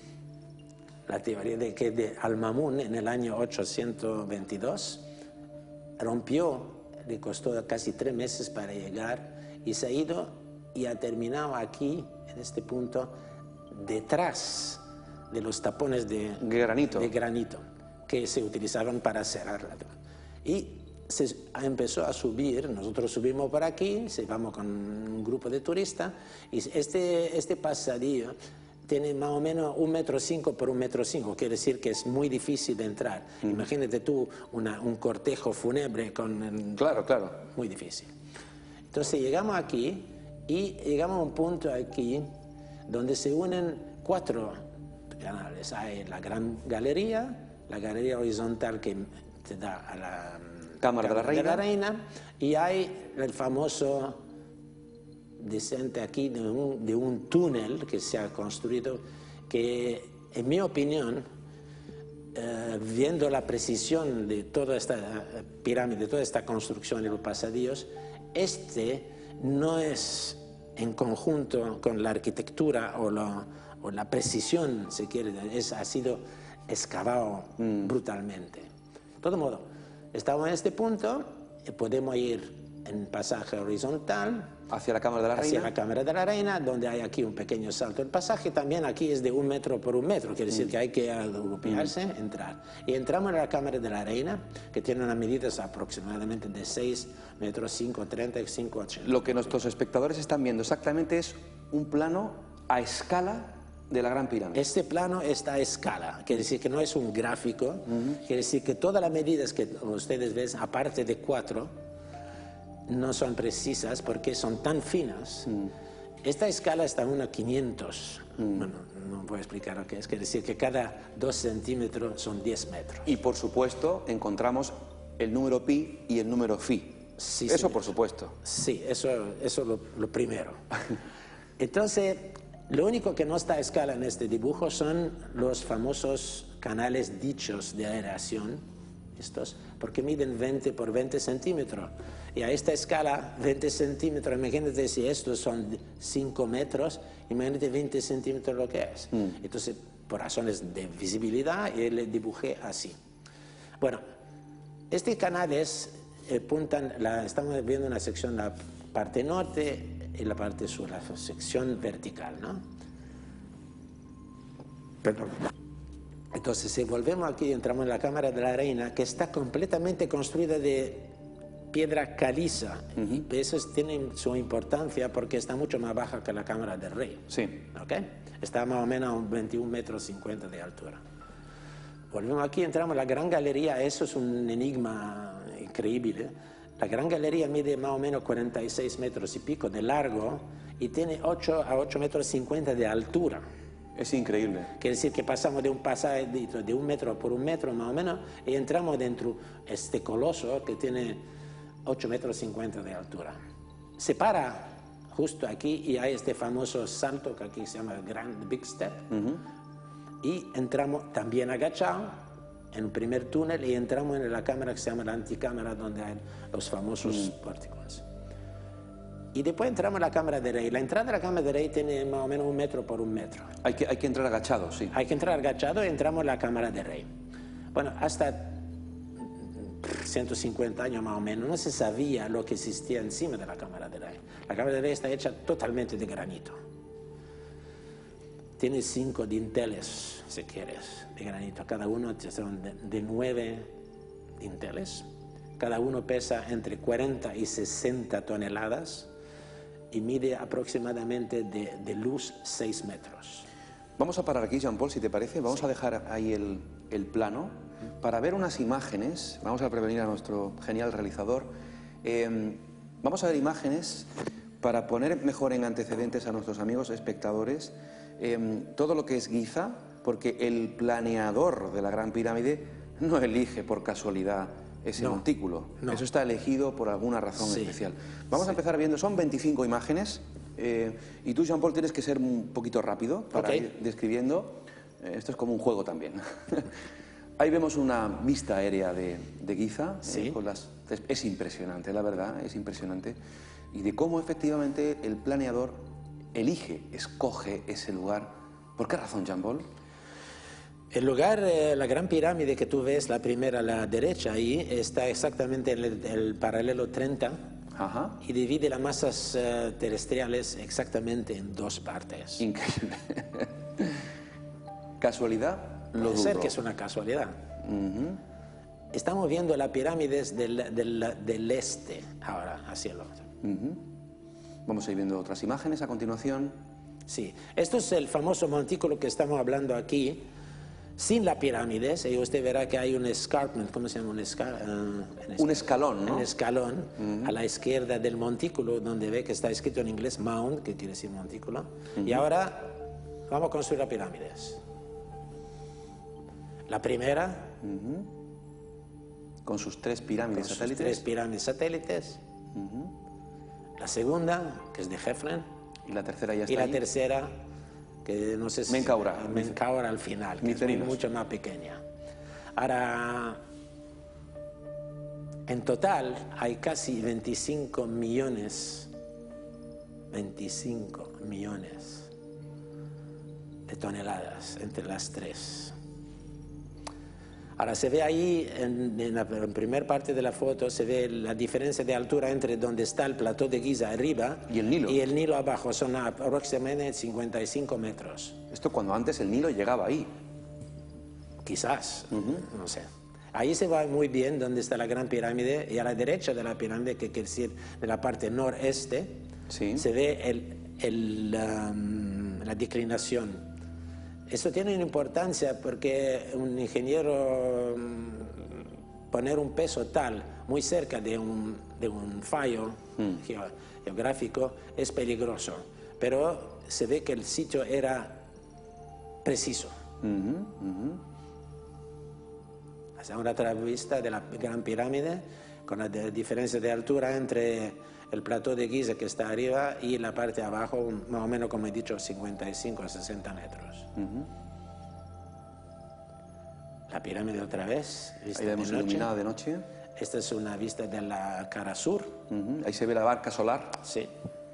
la teoría de que de Al-Mamun en el año ochocientos veintidós rompió, le costó casi tres meses para llegar y se ha ido y ha terminado aquí, en este punto, detrás de los tapones de granito, de granito que se utilizaban para cerrarla. Y se empezó a subir, nosotros subimos por aquí, se vamos con un grupo de turistas, y este, este pasadillo tiene más o menos un metro cinco por un metro cinco, quiere decir que es muy difícil de entrar. Mm. Imagínate tú una, un cortejo fúnebre con... Claro, claro. Muy difícil. Entonces llegamos aquí y llegamos a un punto aquí donde se unen cuatro canales. Hay la gran galería, la galería horizontal que te da a la Cámara de la Reina, de la Reina y hay el famoso descente aquí de un, de un túnel que se ha construido que, en mi opinión, eh, viendo la precisión de toda esta pirámide, de toda esta construcción de los pasadillos, este no es en conjunto con la arquitectura o la, o la precisión, si quiere, es, ha sido excavado mm. brutalmente. De todo modo, estamos en este punto, podemos ir en pasaje horizontal hacia la Cámara de la hacia Reina. la Cámara de la Reina, donde hay aquí un pequeño salto. El pasaje también aquí es de un metro por un metro, quiere decir mm. que hay que agruparse, mm. entrar. Y entramos en la Cámara de la Reina, que tiene unas medidas aproximadamente de seis metros, cinco, treinta y cinco, ochenta. Lo que nuestros espectadores están viendo exactamente es un plano a escala de la Gran Pirámide. Este plano está a escala, quiere decir que no es un gráfico, uh-huh. quiere decir que todas las medidas que ustedes ven, aparte de cuatro, no son precisas porque son tan finas. Uh-huh. Esta escala está en uno a quinientos. Uh-huh. Bueno, no voy a explicar lo que es, quiere decir que cada dos centímetros son diez metros. Y por supuesto encontramos el número pi y el número phi. Sí, eso sí, por supuesto. Sí, eso es lo, lo primero. Entonces, lo único que no está a escala en este dibujo son los famosos canales dichos de aeración, estos, porque miden veinte por veinte centímetros. Y a esta escala, veinte centímetros, imagínate si estos son cinco metros, imagínate veinte centímetros lo que es. Mm. Entonces, por razones de visibilidad, yo le dibujé así. Bueno, estos canales eh, puntan, la, estamos viendo una sección, la parte norte y la parte sur, la sección vertical, ¿no? Perdón. Entonces, si volvemos aquí, entramos en la Cámara de la Reina, que está completamente construida de piedra caliza. Uh-huh. Y eso tiene su importancia porque está mucho más baja que la Cámara del Rey. Sí. ¿Okay? Está más o menos a veintiún metros cincuenta de altura. Volvemos aquí, entramos en la Gran Galería, eso es un enigma increíble. La Gran Galería mide más o menos cuarenta y seis metros y pico de largo y tiene ocho a ocho metros cincuenta de altura. Es increíble. Quiere decir que pasamos de un pasaje de un metro por un metro más o menos y entramos dentro de este coloso que tiene ocho metros cincuenta de altura. Se para justo aquí y hay este famoso salto que aquí se llama Grand Big Step. Uh-huh. Y entramos también agachados en un primer túnel y entramos en la cámara que se llama la anticámara, donde hay los famosos uh-huh. pórticos. Y después entramos a la cámara de rey. La entrada a la cámara de rey tiene más o menos un metro por un metro. Hay que, hay que entrar agachado, sí. Hay que entrar agachado y entramos a la cámara de rey. Bueno, hasta ciento cincuenta años más o menos no se sabía lo que existía encima de la cámara de rey. La cámara de rey está hecha totalmente de granito. Tiene cinco dinteles, si quieres, de granito. Cada uno son de, de nueve dinteles. Cada uno pesa entre cuarenta y sesenta toneladas y mide aproximadamente de, de luz seis metros. Vamos a parar aquí, Jean-Paul, si te parece. Vamos sí. a dejar ahí el, el plano para ver unas imágenes. Vamos a prevenir a nuestro genial realizador. Eh, vamos a ver imágenes para poner mejor en antecedentes a nuestros amigos espectadores eh, todo lo que es Giza, porque el planeador de la Gran Pirámide no elige por casualidad ese no, montículo. No. Eso está elegido por alguna razón sí. especial. Vamos sí. a empezar viendo, son veinticinco imágenes. Eh, y tú, Jean-Paul, tienes que ser un poquito rápido para okay. ir describiendo. Eh, esto es como un juego también. Ahí vemos una vista aérea de, de Giza. Sí. Eh, con las, es, es impresionante, la verdad, es impresionante. Y de cómo efectivamente el planeador elige, escoge ese lugar. ¿Por qué razón, Jean-Paul? El lugar, eh, la Gran Pirámide que tú ves, la primera a la derecha, ahí está exactamente en el, el paralelo treinta. Ajá. Y divide las masas uh, terrestriales exactamente en dos partes. Increíble. ¿Casualidad? Lo Puede dudo. ser que es una casualidad. Uh-huh. Estamos viendo las pirámides del, del, del este, ahora, hacia el otro. Uh-huh. Vamos a ir viendo otras imágenes a continuación. Sí, esto es el famoso montículo que estamos hablando aquí. Sin las pirámides, y usted verá que hay un escarpment, ¿cómo se llama? Un, esca uh, un escalón, ¿no? Un escalón uh-huh. a la izquierda del montículo, donde ve que está escrito en inglés mound, que quiere decir montículo. Uh-huh. Y ahora vamos a construir las pirámides. La primera. Uh-huh. Con sus tres pirámides con satélites. Sus tres pirámides satélites. Uh-huh. La segunda, que es de Hefren. Y la tercera ya está Y la ahí. tercera, que no sé si... Menkaura. Menkaura al final, que es mucho más pequeña. Ahora, en total hay casi veinticinco millones, veinticinco millones de toneladas entre las tres. Ahora se ve ahí, en, en la primera parte de la foto, se ve la diferencia de altura entre donde está el plató de Giza arriba y el Nilo, y el Nilo abajo, son aproximadamente cincuenta y cinco metros. Esto cuando antes el Nilo llegaba ahí. Quizás, uh-huh. no sé. Ahí se va muy bien donde está la Gran Pirámide, y a la derecha de la pirámide, que quiere decir de la parte noreste, sí. se ve el, el, um, la declinación. Eso tiene una importancia porque un ingeniero um, poner un peso tal muy cerca de un, de un fallo mm. geo, geográfico es peligroso, pero se ve que el sitio era preciso. Uh-huh, uh-huh. Hacemos otra vista de la Gran Pirámide con la de, diferencia de altura entre el plató de Giza que está arriba y la parte de abajo, más o menos, como he dicho, cincuenta y cinco a sesenta metros. Uh-huh. La pirámide otra vez, vista ahí vemos de noche. Iluminada de noche. Esta es una vista de la cara sur. Uh-huh. Ahí se ve la barca solar. Sí.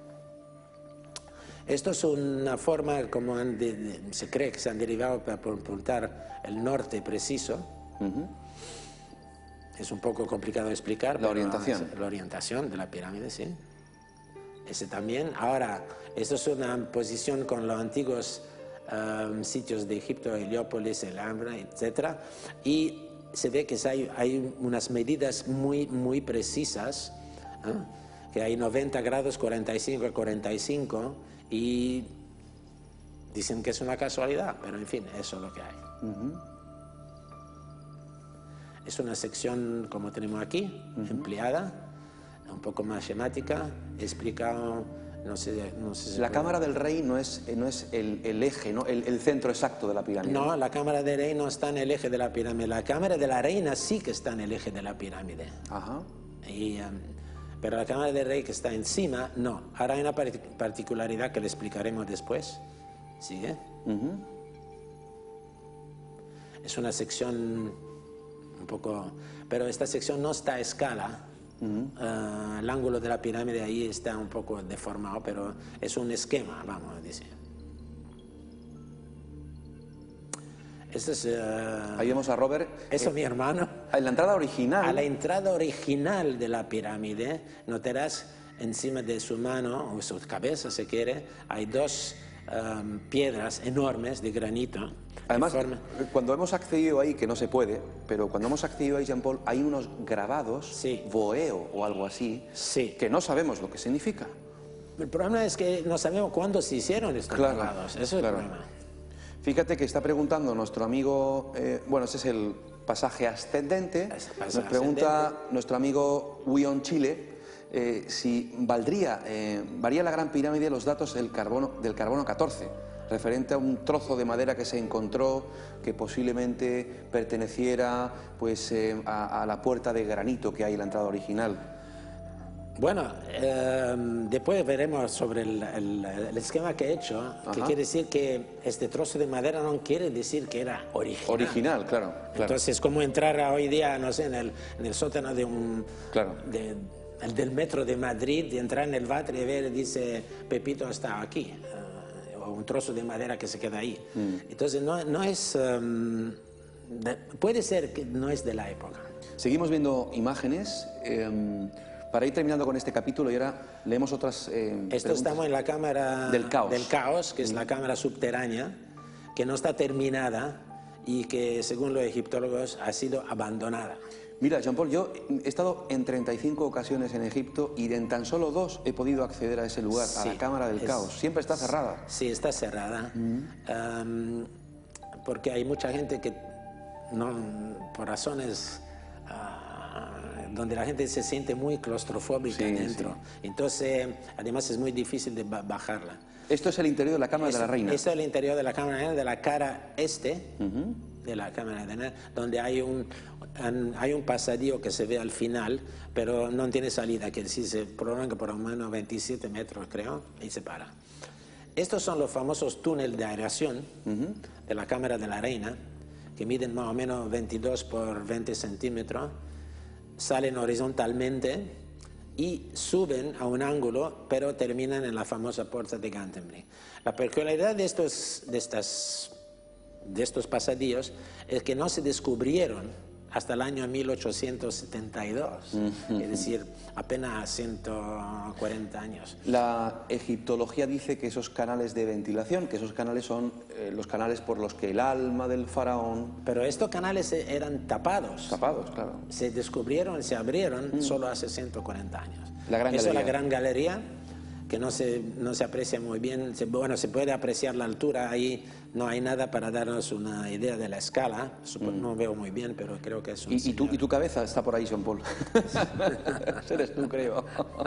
Esto es una forma como de, de, se cree que se han derivado para ocultar el norte preciso. Uh-huh. Es un poco complicado de explicar. La orientación. La orientación de la pirámide, sí. Ese también. Ahora, esto es una posición con los antiguos um, sitios de Egipto, Heliópolis, el Ambra, etcétera. Y se ve que hay, hay unas medidas muy, muy precisas, ¿eh? Que hay noventa grados, cuarenta y cinco a cuarenta y cinco, y dicen que es una casualidad, pero en fin, eso es lo que hay. Uh-huh. Es una sección como tenemos aquí, uh-huh. empleada, un poco más schemática, he explicado, no sé, no sé si la cámara del rey no es, no es el, el eje, ¿no? el, el centro exacto de la pirámide. No, la cámara del rey no está en el eje de la pirámide, la cámara de la reina sí que está en el eje de la pirámide. Ajá. Y, um, pero la cámara del rey que está encima, no. Ahora hay una particularidad que le explicaremos después. ¿Sigue? Uh-huh. Es una sección un poco... Pero esta sección no está a escala, Uh-huh. uh, el ángulo de la pirámide ahí está un poco deformado, pero es un esquema, vamos a decir. Este es, uh, Ahí vemos a Robert. Eso, eh, mi hermano. En la entrada original. A la entrada original de la pirámide, notarás encima de su mano, o su cabeza si quiere, hay dos um, piedras enormes de granito. Además, de forma... cuando hemos accedido ahí, que no se puede, pero cuando hemos accedido ahí, Jean-Paul, hay unos grabados, sí. boeo o algo así, sí. que no sabemos lo que significa. El problema es que no sabemos cuándo se hicieron estos claro, grabados, eso es claro. el problema. Fíjate que está preguntando nuestro amigo, eh, bueno, ese es el pasaje ascendente, Es pasaje nos pregunta ascendente. nuestro amigo Wion Chile eh, si valdría, eh, varía la Gran Pirámide los datos del carbono, del carbono catorce, referente a un trozo de madera que se encontró que posiblemente perteneciera pues, eh, a, a la puerta de granito que hay en la entrada original. Bueno, eh, después veremos sobre el, el, el esquema que he hecho, Ajá. que quiere decir que este trozo de madera no quiere decir que era original. Original, claro. claro. Entonces, como entrar hoy día, no sé, en el, en el sótano de un... Claro. De, el del metro de Madrid, de entrar en el váter y ver, dice, Pepito está aquí, uh, o un trozo de madera que se queda ahí. Mm. Entonces, no, no es... Um, de, puede ser que no es de la época. Seguimos viendo imágenes... Eh, Para ir terminando con este capítulo y ahora leemos otras eh, Esto estamos en la cámara del caos, del caos que es la cámara subterránea, que no está terminada y que, según los egiptólogos, ha sido abandonada. Mira, Jean-Paul, yo he estado en treinta y cinco ocasiones en Egipto y en tan solo dos he podido acceder a ese lugar, sí, a la cámara del es, caos. Siempre está cerrada. Sí, está cerrada, mm. um, porque hay mucha gente que, no, por razones... Uh, donde la gente se siente muy claustrofóbica sí, dentro. Sí. Entonces, además es muy difícil de bajarla. Esto es el interior de la Cámara es, de la Reina. Esto es el interior de la Cámara de la Reina, de la cara este, uh-huh. de la Cámara de la Reina, donde hay un, hay un pasadillo que se ve al final, pero no tiene salida, que sí se prolonga por lo menos veintisiete metros, creo, y se para. Estos son los famosos túneles de aireación uh-huh. de la Cámara de la Reina, que miden más o menos veintidós por veinte centímetros, salen horizontalmente y suben a un ángulo, pero terminan en la famosa puerta de Canterbury. La peculiaridad de estos, de, estas, de estos pasadillos es que no se descubrieron hasta el año mil ochocientos setenta y dos, mm-hmm. es decir, apenas ciento cuarenta años. La egiptología dice que esos canales de ventilación, que esos canales son eh, los canales por los que el alma del faraón... Pero estos canales eran tapados. Tapados, claro. Se descubrieron, se abrieron mm. solo hace ciento cuarenta años. La gran Eso galería. es la gran galería, que no se, no se aprecia muy bien. Se, bueno, se puede apreciar la altura, ahí no hay nada para darnos una idea de la escala. Mm. No veo muy bien, pero creo que es un... ¿Y, y, tu, y tu cabeza está por ahí, Jean-Paul? Eres tú, creo.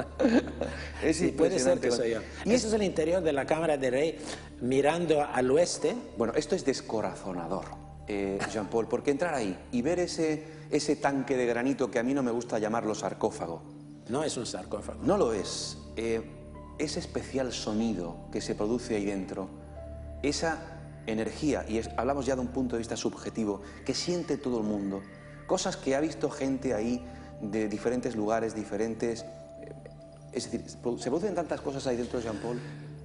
Es sí, puede ser que soy yo. Y eso es el interior de la Cámara del Rey, mirando al oeste. Bueno, esto es descorazonador, eh, Jean-Paul, porque entrar ahí y ver ese, ese tanque de granito que a mí no me gusta llamarlo sarcófago. No es un sarcófago. No lo es. Eh, ese especial sonido que se produce ahí dentro, esa energía, y es, hablamos ya de un punto de vista subjetivo, que siente todo el mundo, cosas que ha visto gente ahí de diferentes lugares, diferentes... Es decir, se producen tantas cosas ahí dentro de Jean-Paul.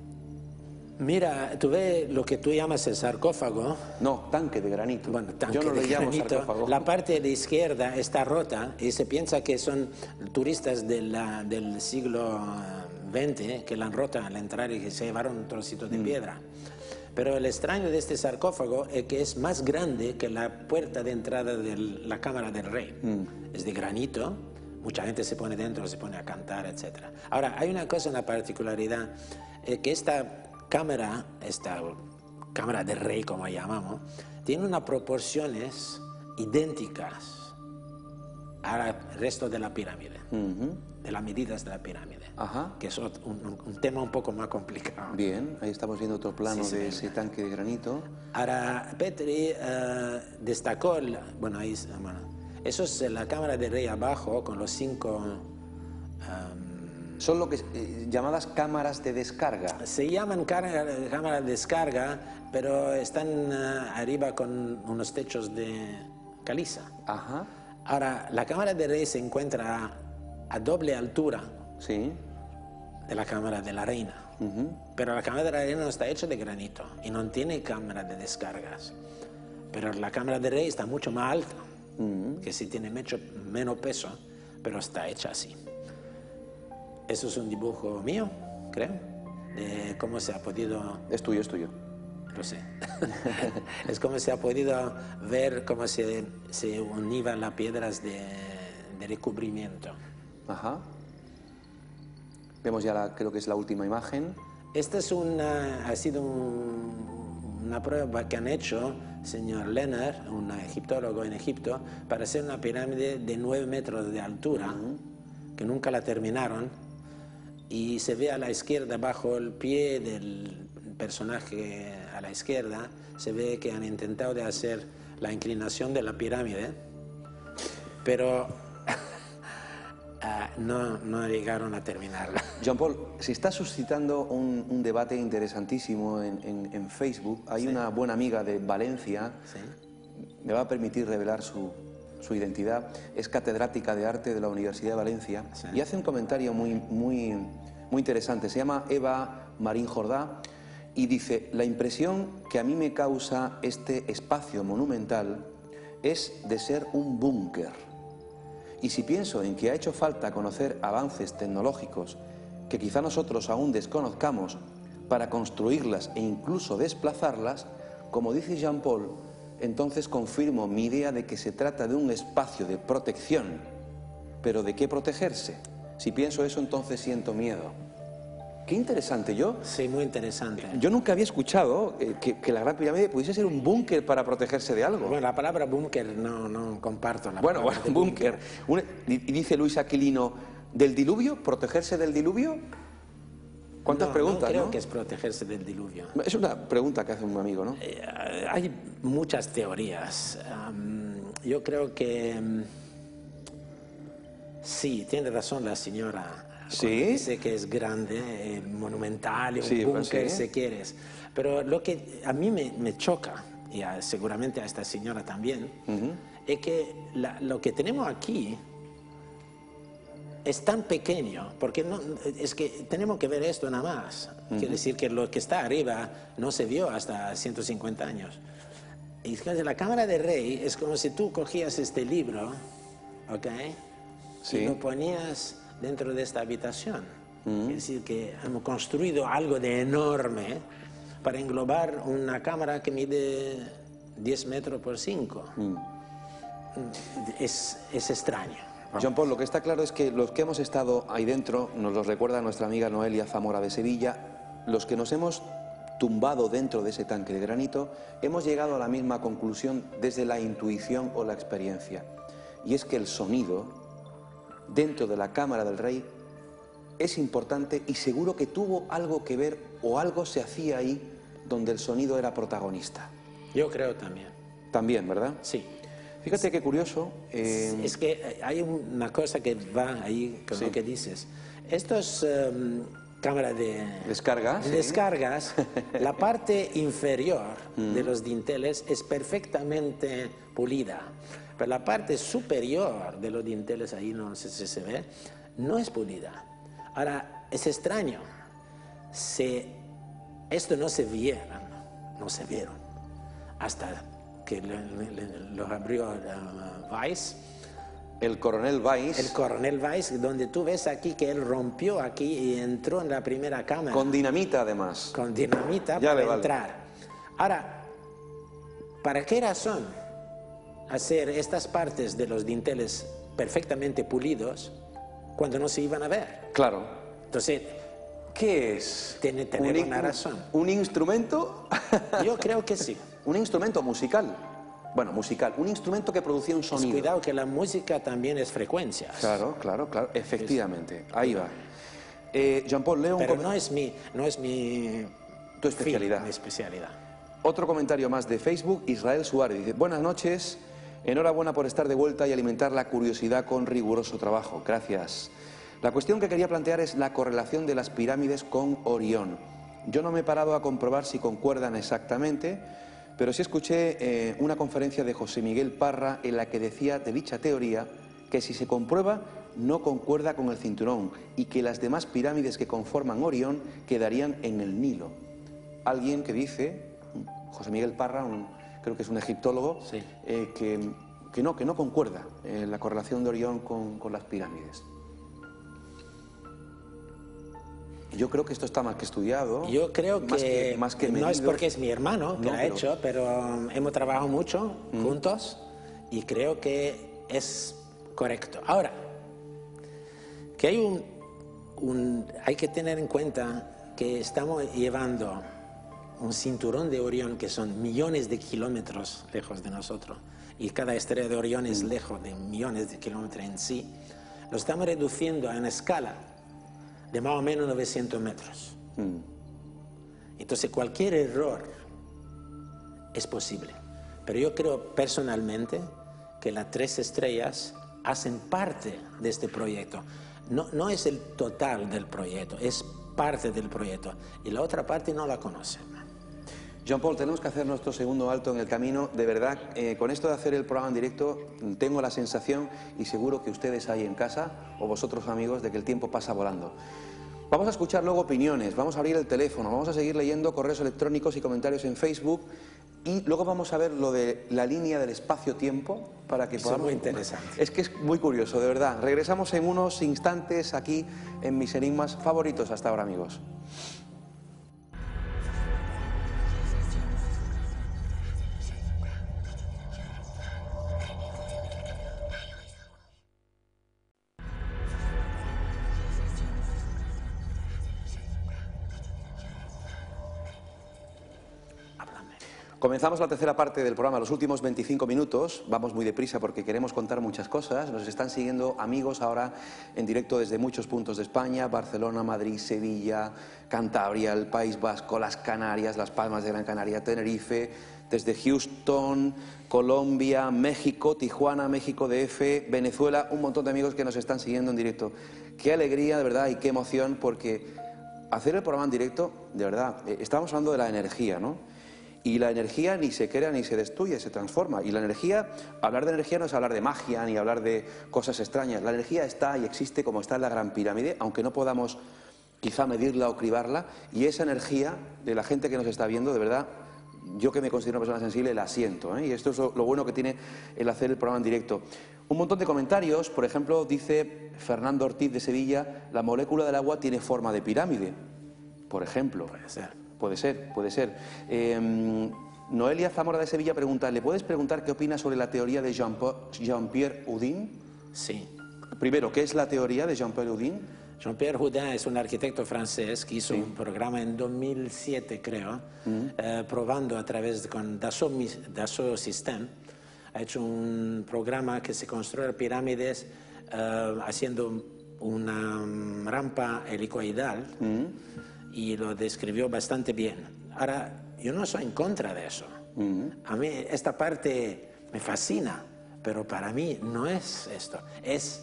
Mira, tú ves lo que tú llamas el sarcófago. No, tanque de granito. Bueno, tanque Yo no de le llamo granito. sarcófago. La parte de izquierda está rota y se piensa que son turistas de la, del siglo veinte que la han rota al entrar y que se llevaron un trocito de mm. piedra. Pero el extraño de este sarcófago es que es más grande que la puerta de entrada de la Cámara del Rey. Mm. Es de granito, mucha gente se pone dentro, se pone a cantar, etcétera. Ahora, hay una cosa, una particularidad, eh, que esta cámara, esta Cámara del Rey, como llamamos, tiene unas proporciones idénticas al resto de la pirámide, uh-huh. de las medidas de la pirámide, Ajá. que es un, un, un tema un poco más complicado. Bien, ahí estamos viendo otro plano sí, de ese tanque de granito. Ahora, Petri uh, destacó, el, bueno, ahí, bueno, eso es la Cámara del Rey abajo, con los cinco... Um, Son lo que eh, llamadas cámaras de descarga. Se llaman cámaras de descarga, pero están uh, arriba con unos techos de caliza. Ajá. Ahora, la Cámara del Rey se encuentra a doble altura Sí. de la cámara de la reina. Ujú. Pero la cámara de la reina no está hecha de granito y no tiene cámara de descargas. Pero la cámara del rey está mucho más alta, Ujú. que sí tiene mucho menos peso, pero está hecha así. Eso es un dibujo mío, creo, de cómo se ha podido... Es tuyo, es tuyo. Lo sé. Es como se ha podido ver cómo se, se unían las piedras de, de recubrimiento. Ajá. Vemos ya, la, creo que es la última imagen. Esta es una, ha sido un- una prueba que han hecho señor Lennart, un egiptólogo en Egipto, para hacer una pirámide de nueve metros de altura, que nunca la terminaron, y se ve a la izquierda, bajo el pie del personaje a la izquierda, se ve que han intentado de hacer la inclinación de la pirámide, pero ah, no, no llegaron a terminarla. Jean-Paul, se está suscitando un, un debate interesantísimo en, en- en Facebook. Hay Sí. una buena amiga de Valencia, ¿Sí? me va a permitir revelar su, su identidad. Es catedrática de arte de la Universidad de Valencia Sí. y hace un comentario muy, muy, muy interesante. Se llama Eva Marín Jordá y dice: la impresión que a mí me causa este espacio monumental es de ser un búnker. Y si pienso en que ha hecho falta conocer avances tecnológicos que quizá nosotros aún desconozcamos para construirlas e incluso desplazarlas, como dice Jean-Paul, entonces confirmo mi idea de que se trata de un espacio de protección. ¿Pero de qué protegerse? Si pienso eso, entonces siento miedo. Qué interesante. Yo, Sí, muy interesante. yo nunca había escuchado eh, que, que la Gran Pirámide pudiese ser un búnker para protegerse de algo. Bueno, la palabra búnker no, no comparto. La Bueno, palabra bueno, de búnker. Un- Y dice Luis Aquilino, ¿del diluvio? ¿Protegerse del diluvio? ¿Cuántas No, preguntas, no creo no? que es protegerse del diluvio. Es una pregunta que hace un amigo, ¿no? Eh, hay muchas teorías. Am, yo creo que mm, sí, tiene razón la señora. ¿Sí? Cuando dice que es grande, eh, monumental, un Sí, pues búnker, sí. si quieres. Pero lo que a mí me, me choca, y a- seguramente a esta señora también, Ujú. es que la- lo que tenemos aquí es tan pequeño, porque no, es que tenemos que ver esto nada más. Quiere decir que lo que está arriba no se vio hasta ciento cincuenta años. Y fíjate, la Cámara del Rey es como si tú cogías este libro, ¿ok? Sí. Y lo ponías dentro de esta habitación. Es decir, que hemos construido algo de enorme para englobar una cámara que mide diez metros por cinco. Es, es extraño. Jean-Paul, lo que está claro es que los que hemos estado ahí dentro, nos lo recuerda nuestra amiga Noelia Zamora de Sevilla, los que nos hemos tumbado dentro de ese tanque de granito, hemos llegado a la misma conclusión desde la intuición o la experiencia. Y es que el sonido dentro de la Cámara del Rey es importante y seguro que tuvo algo que ver o algo se hacía ahí donde el sonido era protagonista. Yo creo también. También, ¿verdad? Sí. Fíjate qué curioso. eh, Es que hay una cosa que va ahí con Sí. lo que dices. Estos em, cámaras de Descargas, de sí. descargas, la parte inferior Mm. de los dinteles es perfectamente pulida, pero la parte superior de los dinteles, ahí no sé si se ve, no es pulida. Ahora, es extraño. Si esto no se vieron, no se vieron, hasta que le- le- le- los abrió uh, Weiss, el coronel Weiss, el coronel Weiss, donde tú ves aquí que él rompió aquí y entró en la primera cámara con dinamita además. con dinamita Ya para le vale. entrar. Ahora, ¿para qué razón hacer estas partes de los dinteles perfectamente pulidos cuando no se iban a ver? Claro. Entonces, ¿Qué es? Tiene- tiene Un in- buena razón. ¿Un instrumento? yo creo que sí. Un instrumento musical. Bueno, musical. Un instrumento que producía un Pues sonido. cuidado que la música también es frecuencias. Claro, claro, claro. Efectivamente. Ahí va. Eh, Jean-Paul, leo un Pero com- no es mi, no es mi Tu especialidad. fin, mi especialidad. Otro comentario más de Facebook. Israel Suárez dice: buenas noches. Enhorabuena por estar de vuelta y alimentar la curiosidad con riguroso trabajo. Gracias. La cuestión que quería plantear es la correlación de las pirámides con Orión. Yo no me he parado a comprobar si concuerdan exactamente, pero sí escuché eh, una conferencia de José Miguel Parra en la que decía de dicha teoría que si se comprueba no concuerda con el cinturón y que las demás pirámides que conforman Orión quedarían en el Nilo. Alguien que dice, José Miguel Parra, un, creo que es un egiptólogo, sí. eh, que, que no, que no concuerda eh, la correlación de Orión con, con las pirámides. Yo creo que esto está más que estudiado. Yo creo que, más que, más que no es porque es mi hermano que no, lo ha pero... hecho, pero um, hemos trabajado mucho mm. juntos y creo que es correcto. Ahora, que hay un, un, hay que tener en cuenta que estamos llevando un cinturón de Orión que son millones de kilómetros lejos de nosotros y cada estrella de Orión es lejos de millones de kilómetros en sí. Lo estamos reduciendo a una escala de más o menos novecientos metros. Mm. Entonces cualquier error es posible. Pero yo creo personalmente que las tres estrellas hacen parte de este proyecto. No, no es el total del proyecto, es parte del proyecto. Y la otra parte no la conocen. Jean-Paul, tenemos que hacer nuestro segundo alto en el camino. De verdad, eh, con esto de hacer el programa en directo, tengo la sensación, y seguro que ustedes ahí en casa, o vosotros amigos, de que el tiempo pasa volando. Vamos a escuchar luego opiniones, vamos a abrir el teléfono, vamos a seguir leyendo correos electrónicos y comentarios en Facebook, y luego vamos a ver lo de la línea del espacio-tiempo para que Eso podamos... es muy interesante. Es que es muy curioso, de verdad. Regresamos en unos instantes aquí en mis enigmas favoritos hasta ahora, amigos. Comenzamos la tercera parte del programa, los últimos veinticinco minutos. Vamos muy deprisa porque queremos contar muchas cosas. Nos están siguiendo amigos ahora en directo desde muchos puntos de España: Barcelona, Madrid, Sevilla, Cantabria, el País Vasco, las Canarias, Las Palmas de Gran Canaria, Tenerife, desde Houston, Colombia, México, Tijuana, México D F, Venezuela, un montón de amigos que nos están siguiendo en directo. Qué alegría, de verdad, y qué emoción, porque hacer el programa en directo, de verdad, eh, estamos hablando de la energía, ¿no? Y la energía ni se crea ni se destruye, se transforma. Y la energía, hablar de energía no es hablar de magia ni hablar de cosas extrañas. La energía está y existe como está en la Gran Pirámide, aunque no podamos quizá medirla o cribarla. Y esa energía de la gente que nos está viendo, de verdad, yo que me considero una persona sensible, la siento, ¿eh? Y esto es lo, lo bueno que tiene el hacer el programa en directo. Un montón de comentarios, por ejemplo, dice Fernando Ortiz de Sevilla: la molécula del agua tiene forma de pirámide, por ejemplo. Puede ser. Puede ser, puede ser. Eh, Noelia Zamora de Sevilla pregunta: ¿le puedes preguntar qué opina sobre la teoría de Jean-Pierre Houdin? Sí. Primero, ¿qué es la teoría de Jean-Pierre Houdin? Jean-Pierre Houdin es un arquitecto francés que hizo sí. un programa en dos mil siete, creo, mm. eh, probando a través de con Dassault, Dassault Systèmes. Ha hecho un programa que se construye pirámides eh, haciendo una rampa helicoidal. Mm. Y lo describió bastante bien. Ahora, yo no soy en contra de eso. Uh-huh. A mí esta parte me fascina, pero para mí no es esto. Es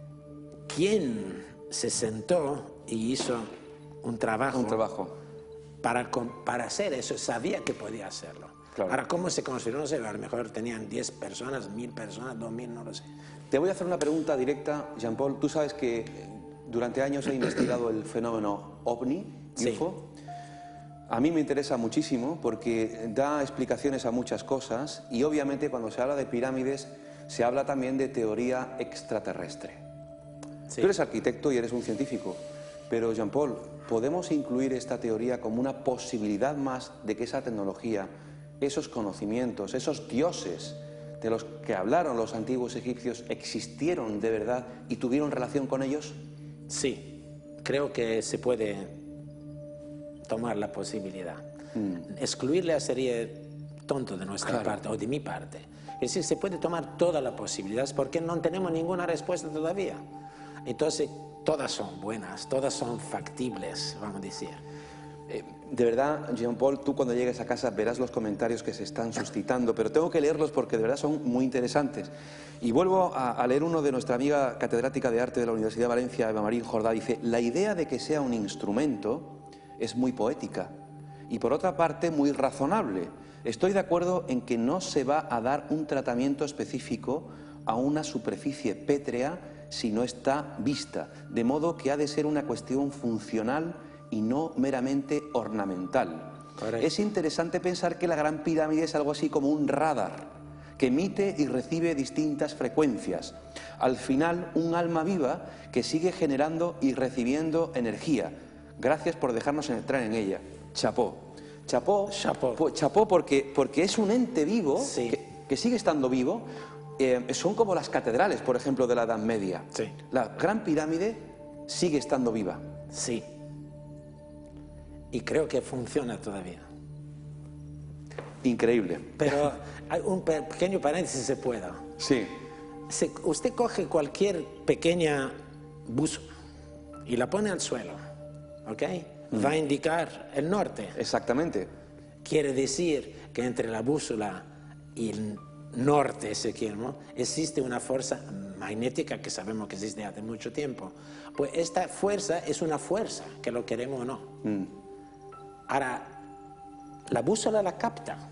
quien se sentó y hizo un trabajo, un trabajo. Para, para hacer eso, sabía que podía hacerlo. Claro. Ahora, ¿cómo se construyó? No sé, a lo mejor tenían diez personas, mil personas, dos mil, no lo sé. Te voy a hacer una pregunta directa, Jean-Paul. Tú sabes que durante años he investigado el fenómeno ovni. Sí. U F O. A mí me interesa muchísimo porque da explicaciones a muchas cosas y obviamente cuando se habla de pirámides se habla también de teoría extraterrestre. Sí. Tú eres arquitecto y eres un científico, pero Jean-Paul, ¿podemos incluir esta teoría como una posibilidad más de que esa tecnología, esos conocimientos, esos dioses de los que hablaron los antiguos egipcios existieron de verdad y tuvieron relación con ellos? Sí, creo que se puede tomar la posibilidad. Mm. Excluirla sería tonto de nuestra claro. parte o de mi parte. Es decir, se puede tomar todas las posibilidades porque no tenemos ninguna respuesta todavía. Entonces, todas son buenas, todas son factibles, vamos a decir. Eh, de verdad, Jean-Paul, tú cuando llegues a casa verás los comentarios que se están suscitando, pero tengo que leerlos porque de verdad son muy interesantes. Y vuelvo a, a leer uno de nuestra amiga catedrática de arte de la Universidad de Valencia, Eva Marín Jordá. Dice: la idea de que sea un instrumento es muy poética y por otra parte muy razonable. Estoy de acuerdo en que no se va a dar un tratamiento específico a una superficie pétrea si no está vista, de modo que ha de ser una cuestión funcional y no meramente ornamental. Correcto. Es interesante pensar que la Gran Pirámide es algo así como un radar que emite y recibe distintas frecuencias. Al final, un alma viva que sigue generando y recibiendo energía. Gracias por dejarnos entrar en ella. Chapó. Chapó, Chapó. Chapó porque, porque es un ente vivo, sí. que, que sigue estando vivo. Eh, son como las catedrales, por ejemplo, de la Edad Media. Sí. La Gran Pirámide sigue estando viva. Sí. Y creo que funciona todavía. Increíble. Pero hay un pequeño paréntesis, si se pueda. Sí. Si usted coge cualquier pequeña bússola y la pone al suelo, ¿ok? Mm. Va a indicar el norte. Exactamente. Quiere decir que entre la bússola y el norte, si queremos, existe una fuerza magnética que sabemos que existe hace mucho tiempo. Pues esta fuerza es una fuerza, que lo queremos o no. Mm. Ahora, la bússola la capta.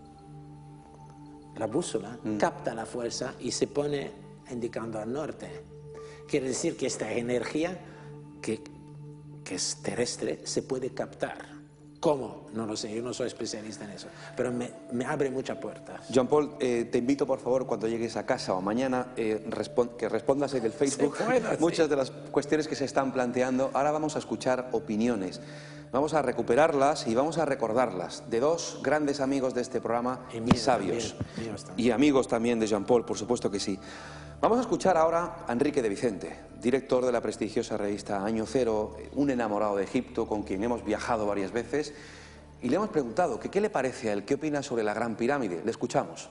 La bússola mm. capta la fuerza y se pone indicando al norte. Quiere decir que esta energía que, que es terrestre se puede captar. ¿Cómo? No lo sé, yo no soy especialista en eso, pero me, me abre muchas puertas. Jean Paul, eh, te invito por favor cuando llegues a casa o mañana eh, respon que respondas en el Facebook puede, muchas sí. de las cuestiones que se están planteando. Ahora vamos a escuchar opiniones. Vamos a recuperarlas y vamos a recordarlas de dos grandes amigos de este programa y, y sabios. También, y amigos también de Jean Paul, por supuesto que sí. Vamos a escuchar ahora a Enrique de Vicente, director de la prestigiosa revista Año Cero, un enamorado de Egipto con quien hemos viajado varias veces, y le hemos preguntado que qué le parece a él, qué opina sobre la Gran Pirámide. Le escuchamos.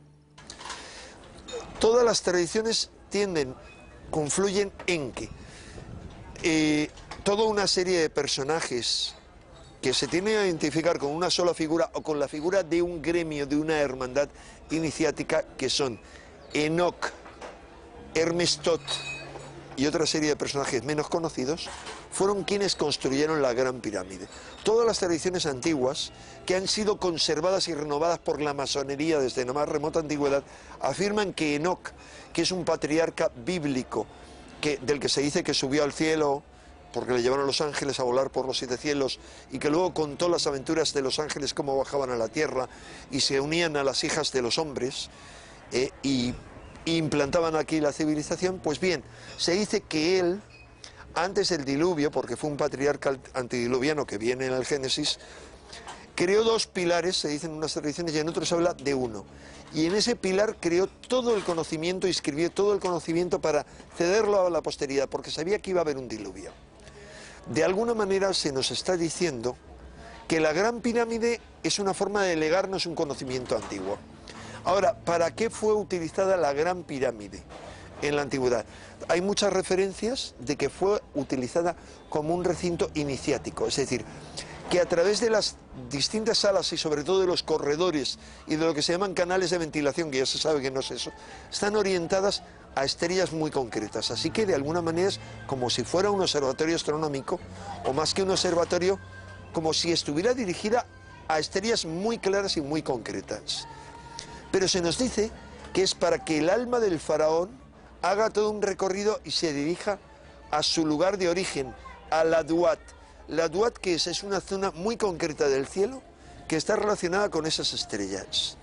Todas las tradiciones tienden, confluyen en que eh, toda una serie de personajes que se tienen a identificar con una sola figura o con la figura de un gremio, de una hermandad iniciática, que son Enoch, Hermes Tot y otra serie de personajes menos conocidos, fueron quienes construyeron la Gran Pirámide. Todas las tradiciones antiguas, que han sido conservadas y renovadas por la masonería desde la más remota antigüedad, afirman que Enoch, que es un patriarca bíblico, que, del que se dice que subió al cielo porque le llevaron los ángeles a volar por los siete cielos, y que luego contó las aventuras de los ángeles, cómo bajaban a la tierra y se unían a las hijas de los hombres, eh, y implantaban aquí la civilización. Pues bien, se dice que él, antes del diluvio, porque fue un patriarca antidiluviano que viene en el Génesis, creó dos pilares, se dicen en unas tradiciones, y en otros se habla de uno. Y en ese pilar creó todo el conocimiento y escribió todo el conocimiento para cederlo a la posteridad, porque sabía que iba a haber un diluvio. De alguna manera se nos está diciendo que la Gran Pirámide es una forma de legarnos un conocimiento antiguo. Ahora, ¿para qué fue utilizada la Gran Pirámide en la antigüedad? Hay muchas referencias de que fue utilizada como un recinto iniciático, es decir, que a través de las distintas salas y sobre todo de los corredores y de lo que se llaman canales de ventilación, que ya se sabe que no es eso, están orientadas a estrellas muy concretas. Así que de alguna manera es como si fuera un observatorio astronómico, o más que un observatorio, como si estuviera dirigida a estrellas muy claras y muy concretas. Pero se nos dice que es para que el alma del faraón haga todo un recorrido y se dirija a su lugar de origen, a la Duat. La Duat, que es, es una zona muy concreta del cielo que está relacionada con esas estrellas.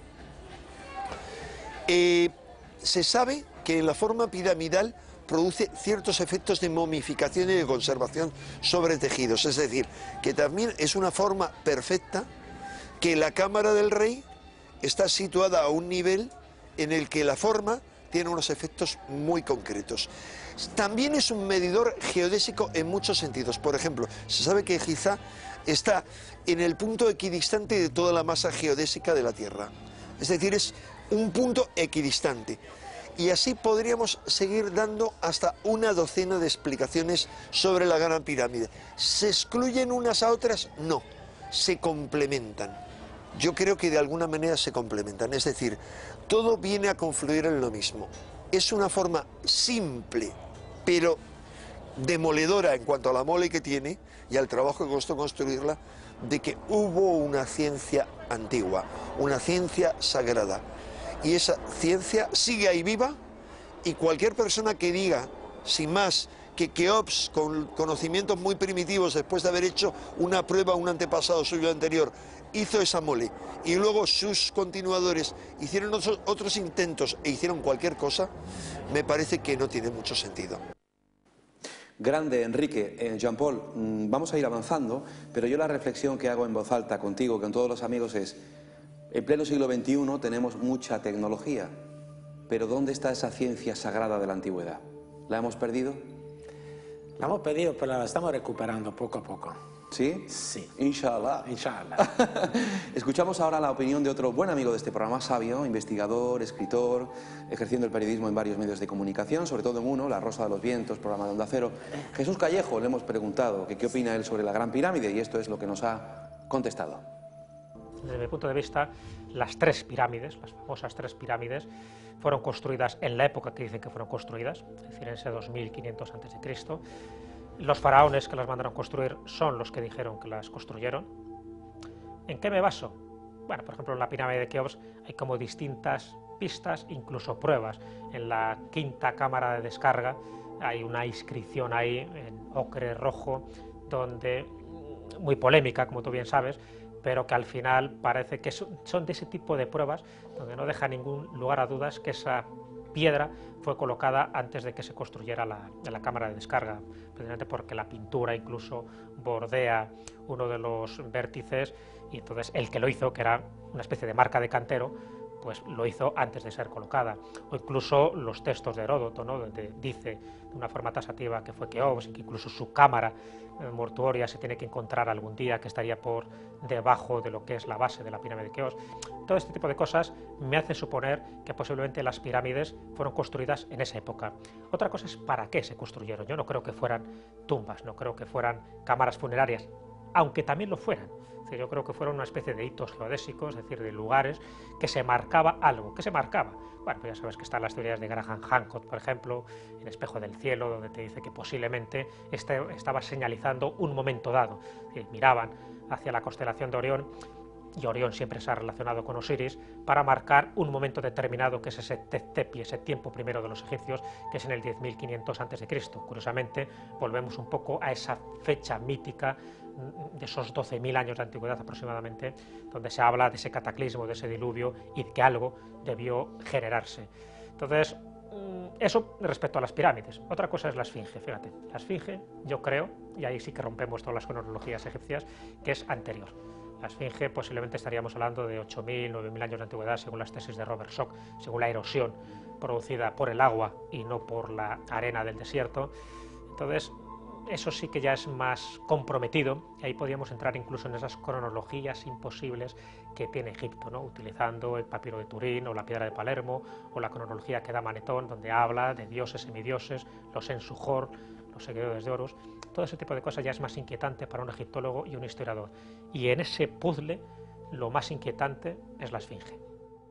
Eh, se sabe que en la forma piramidal produce ciertos efectos de momificación y de conservación sobre tejidos, es decir, que también es una forma perfecta, que la cámara del rey está situada a un nivel en el que la forma tiene unos efectos muy concretos. También es un medidor geodésico en muchos sentidos. Por ejemplo, se sabe que Giza está en el punto equidistante de toda la masa geodésica de la Tierra. Es decir, es un punto equidistante. Y así podríamos seguir dando hasta una docena de explicaciones sobre la Gran Pirámide. ¿Se excluyen unas a otras? No, se complementan. Yo creo que de alguna manera se complementan, es decir, todo viene a confluir en lo mismo. Es una forma simple, pero demoledora en cuanto a la mole que tiene y al trabajo que costó construirla, de que hubo una ciencia antigua, una ciencia sagrada. Y esa ciencia sigue ahí viva, Y cualquier persona que diga, sin más, que Keops, con conocimientos muy primitivos, después de haber hecho una prueba a un antepasado suyo anterior, hizo esa mole, y luego sus continuadores hicieron otros, otros intentos e hicieron cualquier cosa, me parece que no tiene mucho sentido. Grande, Enrique. Eh, Jean-Paul, mmm, vamos a ir avanzando, pero yo la reflexión que hago en voz alta contigo, con todos los amigos, es: en pleno siglo veintiuno tenemos mucha tecnología, pero ¿dónde está esa ciencia sagrada de la antigüedad? ¿La hemos perdido? La hemos perdido, pero la estamos recuperando poco a poco. ¿Sí? Sí. Inshallah. Inshallah. Escuchamos ahora la opinión de otro buen amigo de este programa, sabio, investigador, escritor, ejerciendo el periodismo en varios medios de comunicación, sobre todo en uno, La Rosa de los Vientos, programa de Onda Cero. Jesús Callejo, le hemos preguntado que qué opina él sobre la Gran Pirámide, y esto es lo que nos ha contestado. Desde mi punto de vista, las tres pirámides, las famosas tres pirámides, fueron construidas en la época que dicen que fueron construidas, es decir, en ese dos mil quinientos antes de Cristo. Los faraones que las mandaron construir son los que dijeron que las construyeron. ¿En qué me baso? Bueno, por ejemplo, en la pirámide de Keops hay como distintas pistas, incluso pruebas. En la quinta cámara de descarga hay una inscripción ahí en ocre rojo, donde, muy polémica, como tú bien sabes, pero que al final parece que son de ese tipo de pruebas donde no deja ningún lugar a dudas que esa piedra fue colocada antes de que se construyera la, la cámara de descarga, precisamente porque la pintura incluso bordea uno de los vértices, y entonces el que lo hizo, que era una especie de marca de cantero, pues lo hizo antes de ser colocada. O incluso los textos de Heródoto, ¿no?, donde dice de una forma tasativa que fue Keops, y que incluso su cámara eh, mortuoria se tiene que encontrar algún día, que estaría por debajo de lo que es la base de la pirámide de Keops. Todo este tipo de cosas me hace suponer que posiblemente las pirámides fueron construidas en esa época. Otra cosa es para qué se construyeron. Yo no creo que fueran tumbas, no creo que fueran cámaras funerarias, aunque también lo fueran. Yo creo que fueron una especie de hitos geodésicos, es decir, de lugares que se marcaba algo. ¿Qué se marcaba? Bueno, pues ya sabes que están las teorías de Graham Hancock, por ejemplo, El espejo del cielo, donde te dice que posiblemente este estaba señalizando un momento dado. Es decir, miraban hacia la constelación de Orión, y Orión siempre se ha relacionado con Osiris, para marcar un momento determinado, que es ese Teztepi, ese tiempo primero de los egipcios, que es en el diez mil quinientos antes de Cristo. Curiosamente, volvemos un poco a esa fecha mítica de esos doce mil años de antigüedad aproximadamente, donde se habla de ese cataclismo, de ese diluvio, y de que algo debió generarse. Entonces, eso respecto a las pirámides. Otra cosa es la Esfinge, fíjate. La Esfinge, yo creo, y ahí sí que rompemos todas las cronologías egipcias, que es anterior. La Esfinge posiblemente estaríamos hablando de ocho mil, nueve mil años de antigüedad, según las tesis de Robert Schoch, según la erosión producida por el agua y no por la arena del desierto. Entonces, eso sí que ya es más comprometido, y ahí podríamos entrar incluso en esas cronologías imposibles que tiene Egipto, ¿no?, utilizando el papiro de Turín o la piedra de Palermo, o la cronología que da Manetón, donde habla de dioses, semidioses, los Ensujor, los seguidores de Horus. Todo ese tipo de cosas ya es más inquietante para un egiptólogo y un historiador. Y en ese puzzle, lo más inquietante es la Esfinge.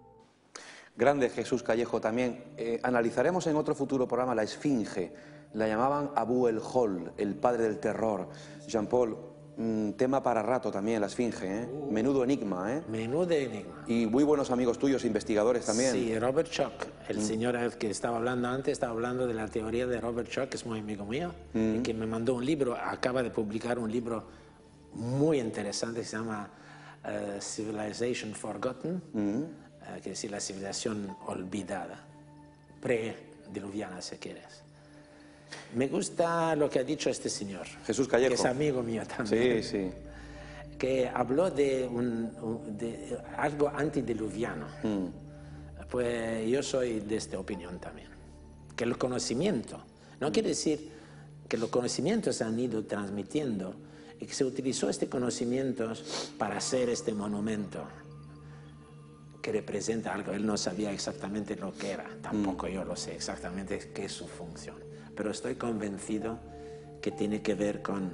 Grande, Jesús Callejo, también. Eh, analizaremos en otro futuro programa la Esfinge. La llamaban Abu el Hol, el padre del terror. Jean-Paul, mmm, tema para rato también la Esfinge, ¿eh? Uh, menudo enigma, ¿eh? Menudo enigma. Y muy buenos amigos tuyos, investigadores también. Sí, Robert Schoch, el mm. señor que estaba hablando antes, estaba hablando de la teoría de Robert Schoch, que es muy amigo mío, mm. que me mandó un libro, acaba de publicar un libro muy interesante que se llama uh, Civilization Forgotten, mm. uh, que es decir, la civilización olvidada, pre-diluviana, si quieres. Me gusta lo que ha dicho este señor, Jesús Callejo, que es amigo mío también, sí, sí. que habló de, un, de algo antidiluviano. Mm. Pues yo soy de esta opinión también, que el conocimiento, no mm. quiere decir que los conocimientos se han ido transmitiendo y que se utilizó este conocimiento para hacer este monumento que representa algo. Él no sabía exactamente lo que era, tampoco mm. yo lo sé exactamente qué es su función, pero estoy convencido que tiene que ver con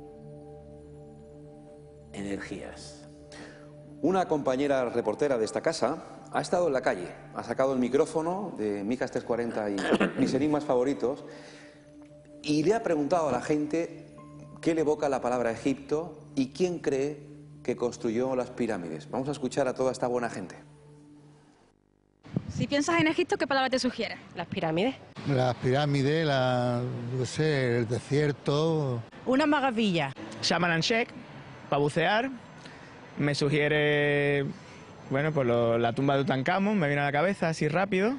energías. Una compañera reportera de esta casa ha estado en la calle, ha sacado el micrófono de Mijas trescientos cuarenta y mis enigmas favoritos, y le ha preguntado a la gente qué le evoca la palabra Egipto y quién cree que construyó las pirámides. Vamos a escuchar a toda esta buena gente. Si piensas en Egipto, ¿qué palabra te sugiere? Las pirámides. Las pirámides, la, no sé, el desierto. Una maravilla. Sharm el Sheikh, para bucear. Me sugiere, bueno, pues lo, la tumba de Tutankamón, me viene a la cabeza así rápido.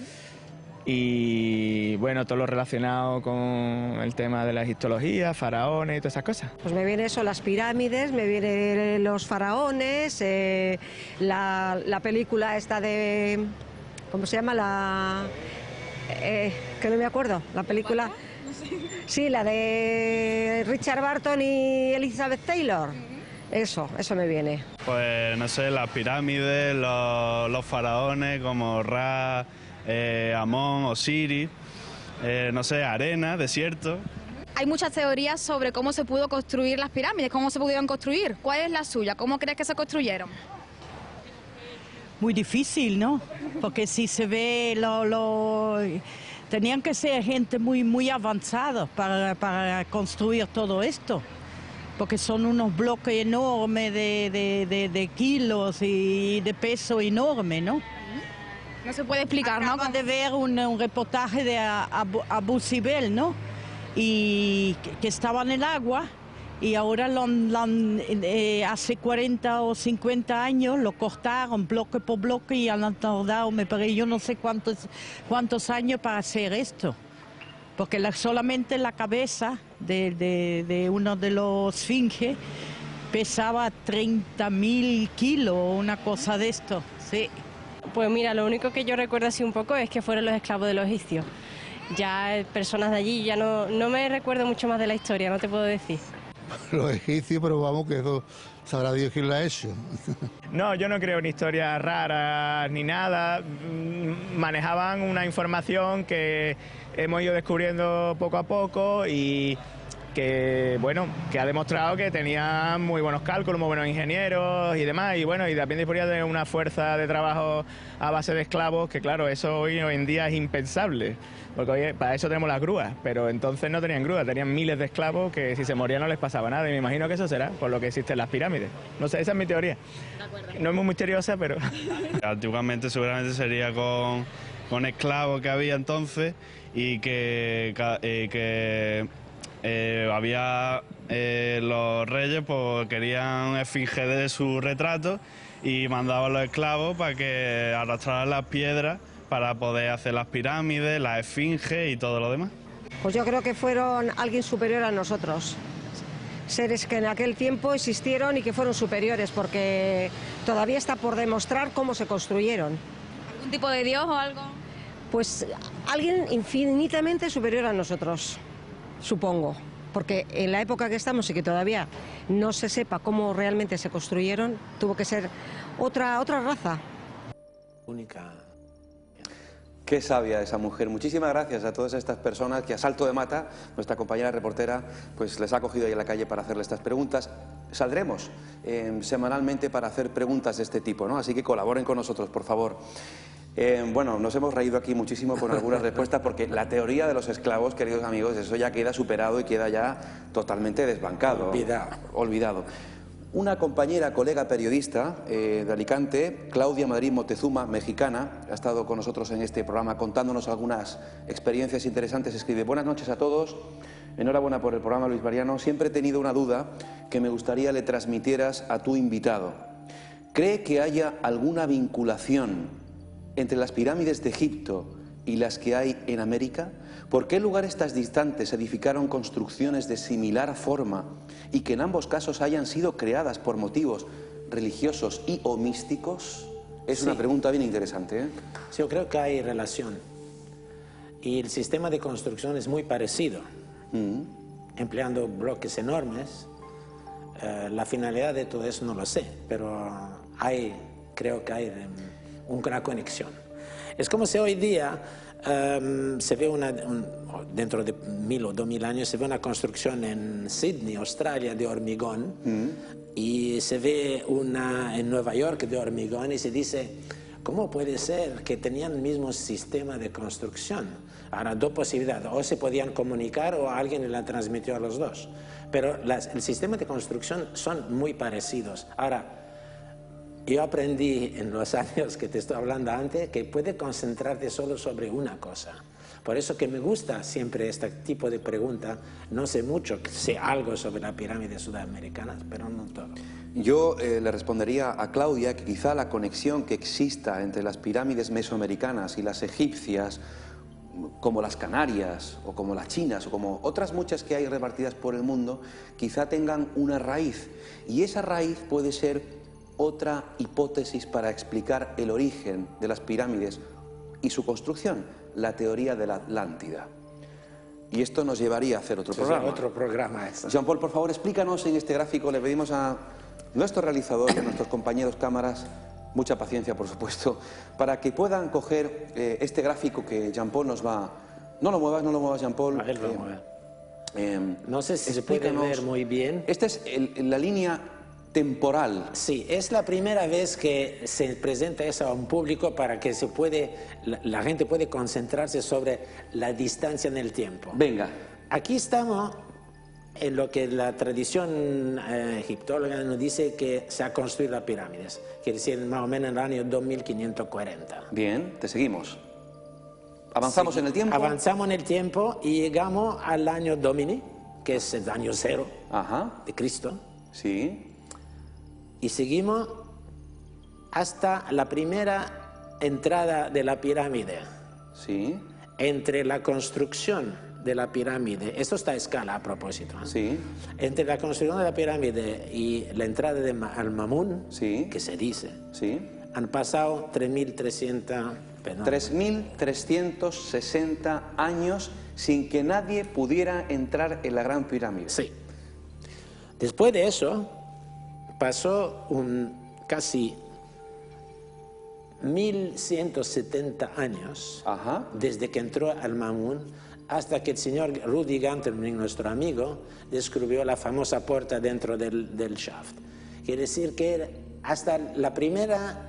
Y bueno, todo lo relacionado con el tema de la egiptología, faraones y todas esas cosas. Pues me viene eso, las pirámides, me vienen los faraones, eh, la, la película esta de... ¿Cómo se llama? La... Eh, que no me acuerdo, la película... Sí, la de Richard Burton y Elizabeth Taylor. Eso, eso me viene. Pues no sé, las pirámides, los, los faraones como Ra... Eh, Amón, Osiris, eh, no sé, arena, desierto. Hay muchas teorías sobre cómo se pudo construir las pirámides, cómo se pudieron construir. ¿Cuál es la suya? ¿Cómo crees que se construyeron? Muy difícil, ¿no? Porque si se ve lo... lo... Tenían que ser gente muy, muy avanzada para, para construir todo esto. Porque son unos bloques enormes de, de, de, de kilos y de peso enorme, ¿no? No se puede explicar, ¿no? Acabo de ver un, un reportaje de Abu, Abu Simbel, ¿no? Y que, que estaba en el agua y ahora lo, lo, eh, hace cuarenta o cincuenta años lo cortaron bloque por bloque y han tardado, me parece, yo no sé cuántos, cuántos años para hacer esto. Porque la, solamente la cabeza de, de, de uno de los esfinges pesaba treinta mil kilos, una cosa de esto, sí. Pues mira, lo único que yo recuerdo así un poco es que fueron los esclavos de los egipcios. Ya personas de allí, ya no, no me recuerdo mucho más de la historia, no te puedo decir. Los egipcios, pero vamos, que eso sabrá Dios quién lo ha hecho. No, yo no creo en historias raras ni nada. Manejaban una información que hemos ido descubriendo poco a poco y que, bueno, que ha demostrado que tenían muy buenos cálculos, muy buenos ingenieros y demás, y bueno, y también disponía de una fuerza de trabajo a base de esclavos, que claro, eso hoy, hoy en día es impensable, porque hoy para eso tenemos las grúas, pero entonces no tenían grúas, tenían miles de esclavos que si se morían no les pasaba nada, y me imagino que eso será por lo que existen las pirámides. No sé, esa es mi teoría. No es muy misteriosa, pero... Antiguamente seguramente sería con, con esclavos que había entonces y que... Eh, que Eh, había eh, los reyes pues querían esfinge de su retrato y mandaban a los esclavos para que arrastraran las piedras para poder hacer las pirámides, las esfinges y todo lo demás. Pues yo creo que fueron alguien superior a nosotros, seres que en aquel tiempo existieron y que fueron superiores, porque todavía está por demostrar cómo se construyeron. ¿Algún tipo de dios o algo? Pues alguien infinitamente superior a nosotros. Supongo, porque en la época que estamos y que todavía no se sepa cómo realmente se construyeron, tuvo que ser otra, otra raza. Única. Qué sabia esa mujer. Muchísimas gracias a todas estas personas que a salto de mata, nuestra compañera reportera, pues les ha cogido ahí en la calle para hacerle estas preguntas. Saldremos eh, semanalmente para hacer preguntas de este tipo, ¿no? Así que colaboren con nosotros, por favor. Eh, bueno, nos hemos reído aquí muchísimo con algunas respuestas porque la teoría de los esclavos, queridos amigos, eso ya queda superado y queda ya totalmente desbancado. Olvidado. Olvidado. Una compañera, colega periodista eh, de Alicante, Claudia Madrid Moctezuma, mexicana, ha estado con nosotros en este programa contándonos algunas experiencias interesantes. Escribe: buenas noches a todos, enhorabuena por el programa, Luis Mariano. Siempre he tenido una duda que me gustaría le transmitieras a tu invitado. ¿Cree que haya alguna vinculación entre las pirámides de Egipto y las que hay en América? ¿Por qué lugares tan distantes edificaron construcciones de similar forma y que en ambos casos hayan sido creadas por motivos religiosos y o místicos? Es sí. Una pregunta bien interesante, ¿eh? Sí, yo creo que hay relación. Y el sistema de construcción es muy parecido. Mm. Empleando bloques enormes. Eh, la finalidad de todo eso no lo sé, pero hay, creo que hay una conexión. Es como si hoy día um, se ve una, un, dentro de mil o dos mil años, se ve una construcción en Sydney, Australia, de hormigón, mm. y se ve una en Nueva York de hormigón y se dice, ¿cómo puede ser que tenían el mismo sistema de construcción? Ahora, dos posibilidades, o se podían comunicar o alguien la transmitió a los dos, pero las, el sistema de construcción son muy parecidos. Ahora, yo aprendí en los años que te estoy hablando antes que puede concentrarte solo sobre una cosa. Por eso que me gusta siempre este tipo de pregunta. No sé mucho, sé algo sobre la pirámide sudamericana, pero no todo. Yo eh, le respondería a Claudia que quizá la conexión que exista entre las pirámides mesoamericanas y las egipcias, como las canarias o como las chinas o como otras muchas que hay repartidas por el mundo, quizá tengan una raíz. Y esa raíz puede ser otra hipótesis para explicar el origen de las pirámides y su construcción, la teoría de la Atlántida. Y esto nos llevaría a hacer otro Sí, programa. Otro programa eso. Jean-Paul, por favor, explícanos en este gráfico. Le pedimos a nuestro realizador y a nuestros compañeros cámaras mucha paciencia, por supuesto, para que puedan coger eh, este gráfico que Jean-Paul nos va... No lo muevas, no lo muevas, Jean-Paul. A él lo Eh, mueve. eh, No sé si se puede explícanos. ver muy bien. Esta es el- la línea temporal. Sí, es la primera vez que se presenta eso a un público para que se puede, la, la gente puede concentrarse sobre la distancia en el tiempo. Venga. Aquí estamos en lo que la tradición eh, egiptóloga nos dice que se ha construido las pirámides, quiere decir más o menos en el año dos mil quinientos cuarenta. Bien, te seguimos. ¿Avanzamos Sí, en el tiempo? Avanzamos en el tiempo y llegamos al año Domini, que es el año cero Ajá. de Cristo. Sí. Y seguimos hasta la primera entrada de la pirámide. Sí. Entre la construcción de la pirámide, esto está a escala a propósito, ¿eh? Sí. Entre la construcción de la pirámide y la entrada de Ma- al Mamún, Sí. que se dice, Sí. han pasado tres mil trescientos... perdón, tres mil trescientos sesenta años sin que nadie pudiera entrar en la Gran Pirámide. Sí. Después de eso, pasó un casi mil ciento setenta años Ajá. desde que entró al Mamún hasta que el señor Rudi Gantenbrink, nuestro amigo, descubrió la famosa puerta dentro del, del shaft. Quiere decir que hasta la primera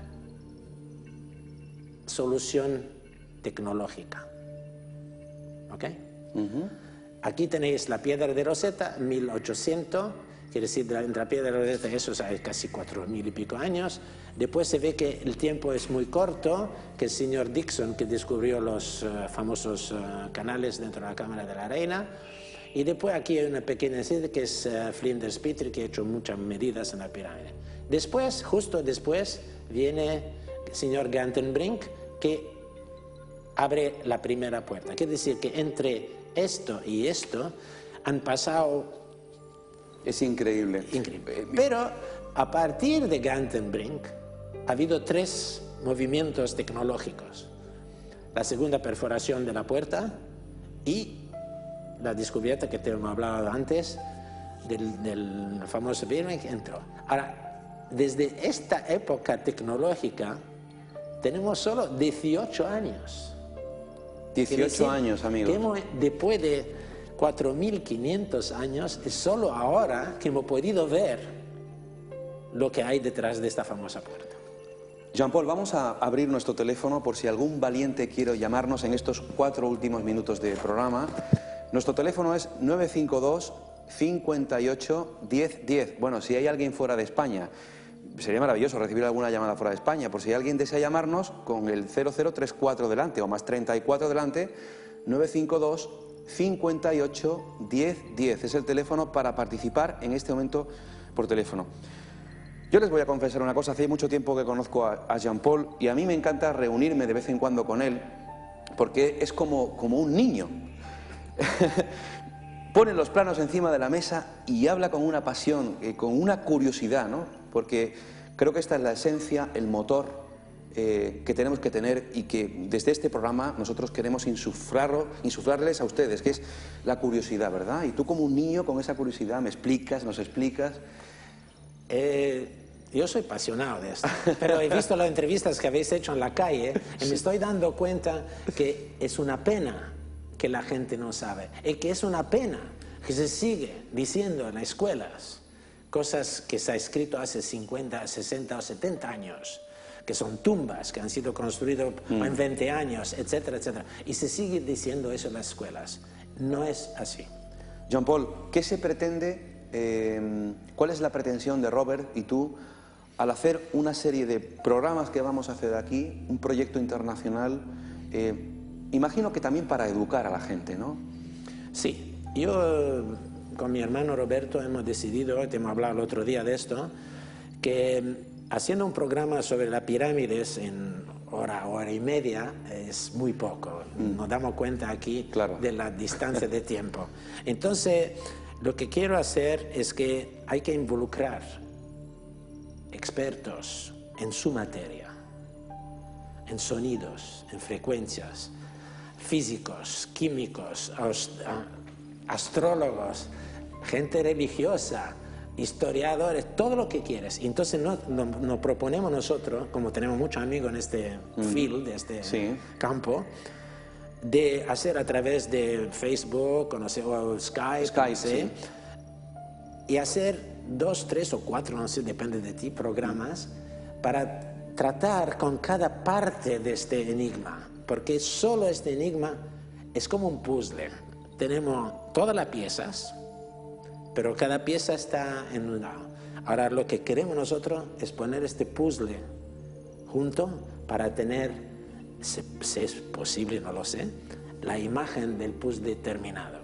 solución tecnológica. ¿Ok? Ujú. Aquí tenéis la piedra de Rosetta, mil ochocientos, quiere decir, entre la piedra de Rosetta, eso es casi cuatro mil y pico años. Después se ve que el tiempo es muy corto, que el señor Dixon, que descubrió los uh, famosos uh, canales dentro de la Cámara de la Reina. Y después aquí hay una pequeña sede que es uh, Flinders Petrie, que ha hecho muchas medidas en la pirámide. Después, justo después, viene el señor Gantenbrink, que abre la primera puerta. Quiere decir que entre esto y esto han pasado... Es increíble. Increíble. Pero a partir de Gantenbrink ha habido tres movimientos tecnológicos. La segunda perforación de la puerta y la descubierta que te hemos hablado antes del, del famoso Birmingham que entró. Ahora, desde esta época tecnológica tenemos solo dieciocho años. Quiere decir dieciocho años, amigos. que hemos, después de cuatro mil quinientos años, es solo ahora que hemos podido ver lo que hay detrás de esta famosa puerta. Jean-Paul, vamos a abrir nuestro teléfono por si algún valiente quiere llamarnos en estos cuatro últimos minutos de programa. Nuestro teléfono es nueve cinco dos, cincuenta y ocho, diez diez. Bueno, si hay alguien fuera de España, sería maravilloso recibir alguna llamada fuera de España. Por si alguien desea llamarnos, con el cero cero tres cuatro delante o más treinta y cuatro delante, nueve cinco dos, cincuenta y ocho, diez diez. Es el teléfono para participar en este momento por teléfono. Yo les voy a confesar una cosa, hace mucho tiempo que conozco a, a Jean-Paul y a mí me encanta reunirme de vez en cuando con él porque es como, como un niño. Pone los planos encima de la mesa y habla con una pasión, eh, con una curiosidad, ¿no? Porque creo que esta es la esencia, el motor eh, que tenemos que tener y que desde este programa nosotros queremos insuflarlo, insuflarles a ustedes, que es la curiosidad, ¿verdad? Y tú como un niño con esa curiosidad me explicas, nos explicas... Eh, yo soy apasionado de esto, pero he visto las entrevistas que habéis hecho en la calle y me estoy dando cuenta que es una pena que la gente no sabe y que es una pena que se sigue diciendo en las escuelas cosas que se ha escrito hace cincuenta, sesenta o setenta años, que son tumbas que han sido construidas Mm. en veinte años, etcétera, etcétera. Y se sigue diciendo eso en las escuelas. No es así. Jean-Paul, ¿qué se pretende, eh, cuál es la pretensión de Robert y tú al hacer una serie de programas que vamos a hacer aquí, un proyecto internacional, eh, imagino que también para educar a la gente, ¿no? Sí, yo con mi hermano Roberto hemos decidido, te hemos hablado el otro día de esto, que haciendo un programa sobre las pirámides en hora, hora y media es muy poco. Mm. Nos damos cuenta aquí claro. de la distancia de tiempo. Entonces, lo que quiero hacer es que hay que involucrar expertos en su materia, en sonidos, en frecuencias, físicos, químicos, astrólogos, gente religiosa, historiadores, todo lo que quieres. Entonces nos no, no proponemos nosotros, como tenemos muchos amigos en este mm. field, de este sí. campo, de hacer a través de Facebook, conocer, o Skype, Skype sí, sí. y hacer dos, tres o cuatro, no sé, depende de ti, programas para tratar con cada parte de este enigma, porque solo este enigma es como un puzzle. Tenemos todas las piezas, pero cada pieza está en un lado. Ahora lo que queremos nosotros es poner este puzzle junto para tener, si, si es posible, no lo sé, la imagen del puzzle terminado.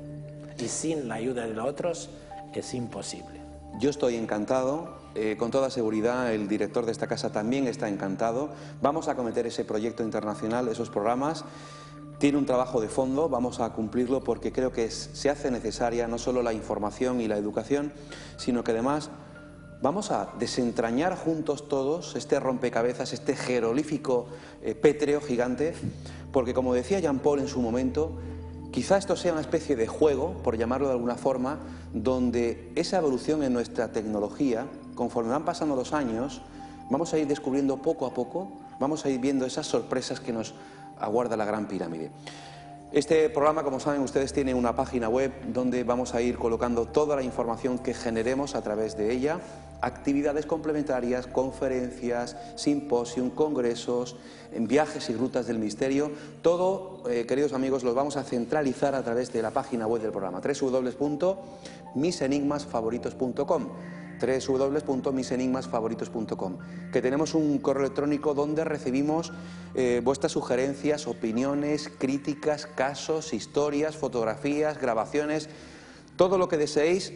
Y sin la ayuda de los otros es imposible. Yo estoy encantado, eh, con toda seguridad el director de esta casa también está encantado. Vamos a acometer ese proyecto internacional, esos programas. Tiene un trabajo de fondo, vamos a cumplirlo porque creo que es, se hace necesaria no solo la información y la educación, sino que además vamos a desentrañar juntos todos este rompecabezas, este jeroglífico eh, pétreo gigante, porque como decía Jean Paul en su momento, quizá esto sea una especie de juego, por llamarlo de alguna forma, donde esa evolución en nuestra tecnología, conforme van pasando los años, vamos a ir descubriendo poco a poco, vamos a ir viendo esas sorpresas que nos aguarda la Gran Pirámide. Este programa, como saben ustedes, tiene una página web donde vamos a ir colocando toda la información que generemos a través de ella, actividades complementarias, conferencias, simposios, congresos, viajes y rutas del misterio. Todo, eh, queridos amigos, los vamos a centralizar a través de la página web del programa, doble u doble u doble u punto mis enigmas favoritos punto com. doble u doble u doble u punto mis enigmas favoritos punto com, que tenemos un correo electrónico donde recibimos eh, vuestras sugerencias, opiniones, críticas, casos, historias, fotografías, grabaciones, todo lo que deseéis,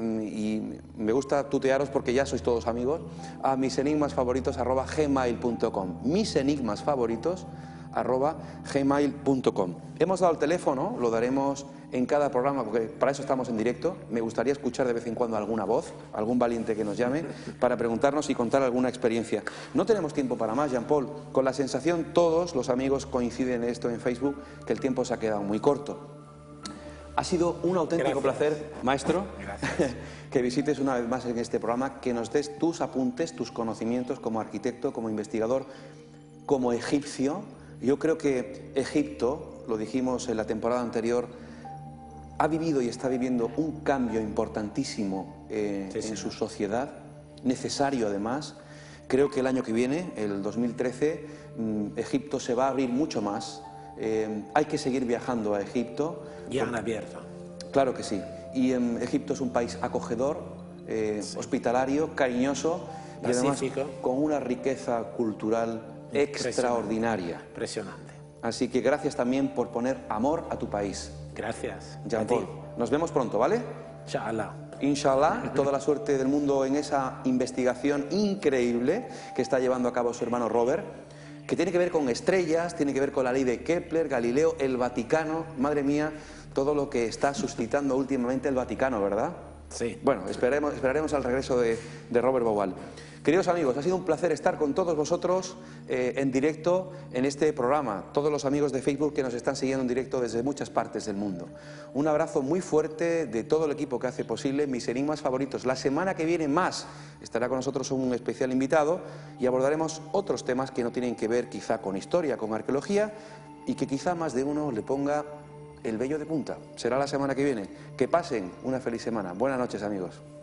y me gusta tutearos porque ya sois todos amigos, a misenigmasfavoritos arroba gmail punto com, misenigmasfavoritos arroba gmail punto com. Hemos dado el teléfono, lo daremos en cada programa, porque para eso estamos en directo. Me gustaría escuchar de vez en cuando alguna voz, algún valiente que nos llame, para preguntarnos y contar alguna experiencia. No tenemos tiempo para más, Jean Paul. Con la sensación, todos los amigos coinciden en esto en Facebook, que el tiempo se ha quedado muy corto. Ha sido un auténtico Gracias. placer, maestro, que visites una vez más en este programa, que nos des tus apuntes, tus conocimientos como arquitecto, como investigador, como egipcio. Yo creo que Egipto, lo dijimos en la temporada anterior, ha vivido y está viviendo un cambio importantísimo eh, sí, sí, en su sociedad, necesario además. Creo que el año que viene, el dos mil trece, mmm, Egipto se va a abrir mucho más. Eh, hay que seguir viajando a Egipto. Ya han abierto. Claro que sí. Y eh, Egipto es un país acogedor, eh, sí. hospitalario, cariñoso, Pacífico. Y además con una riqueza cultural extraordinaria. Impresionante. Así que gracias también por poner amor a tu país. Gracias. Jean Paul, nos vemos pronto, ¿vale? Inshallah. Inshallah, toda la suerte del mundo en esa investigación increíble que está llevando a cabo su hermano Robert, que tiene que ver con estrellas, tiene que ver con la ley de Kepler, Galileo, el Vaticano. Madre mía, todo lo que está suscitando últimamente el Vaticano, ¿verdad? Sí. Bueno, esperaremos, esperaremos al regreso de, de Robert Bauval. Queridos amigos, ha sido un placer estar con todos vosotros eh, en directo en este programa. Todos los amigos de Facebook que nos están siguiendo en directo desde muchas partes del mundo. Un abrazo muy fuerte de todo el equipo que hace posible Mis Enigmas Favoritos. La semana que viene más estará con nosotros un especial invitado y abordaremos otros temas que no tienen que ver quizá con historia, con arqueología y que quizá más de uno le ponga el vello de punta. Será la semana que viene. Que pasen una feliz semana. Buenas noches, amigos.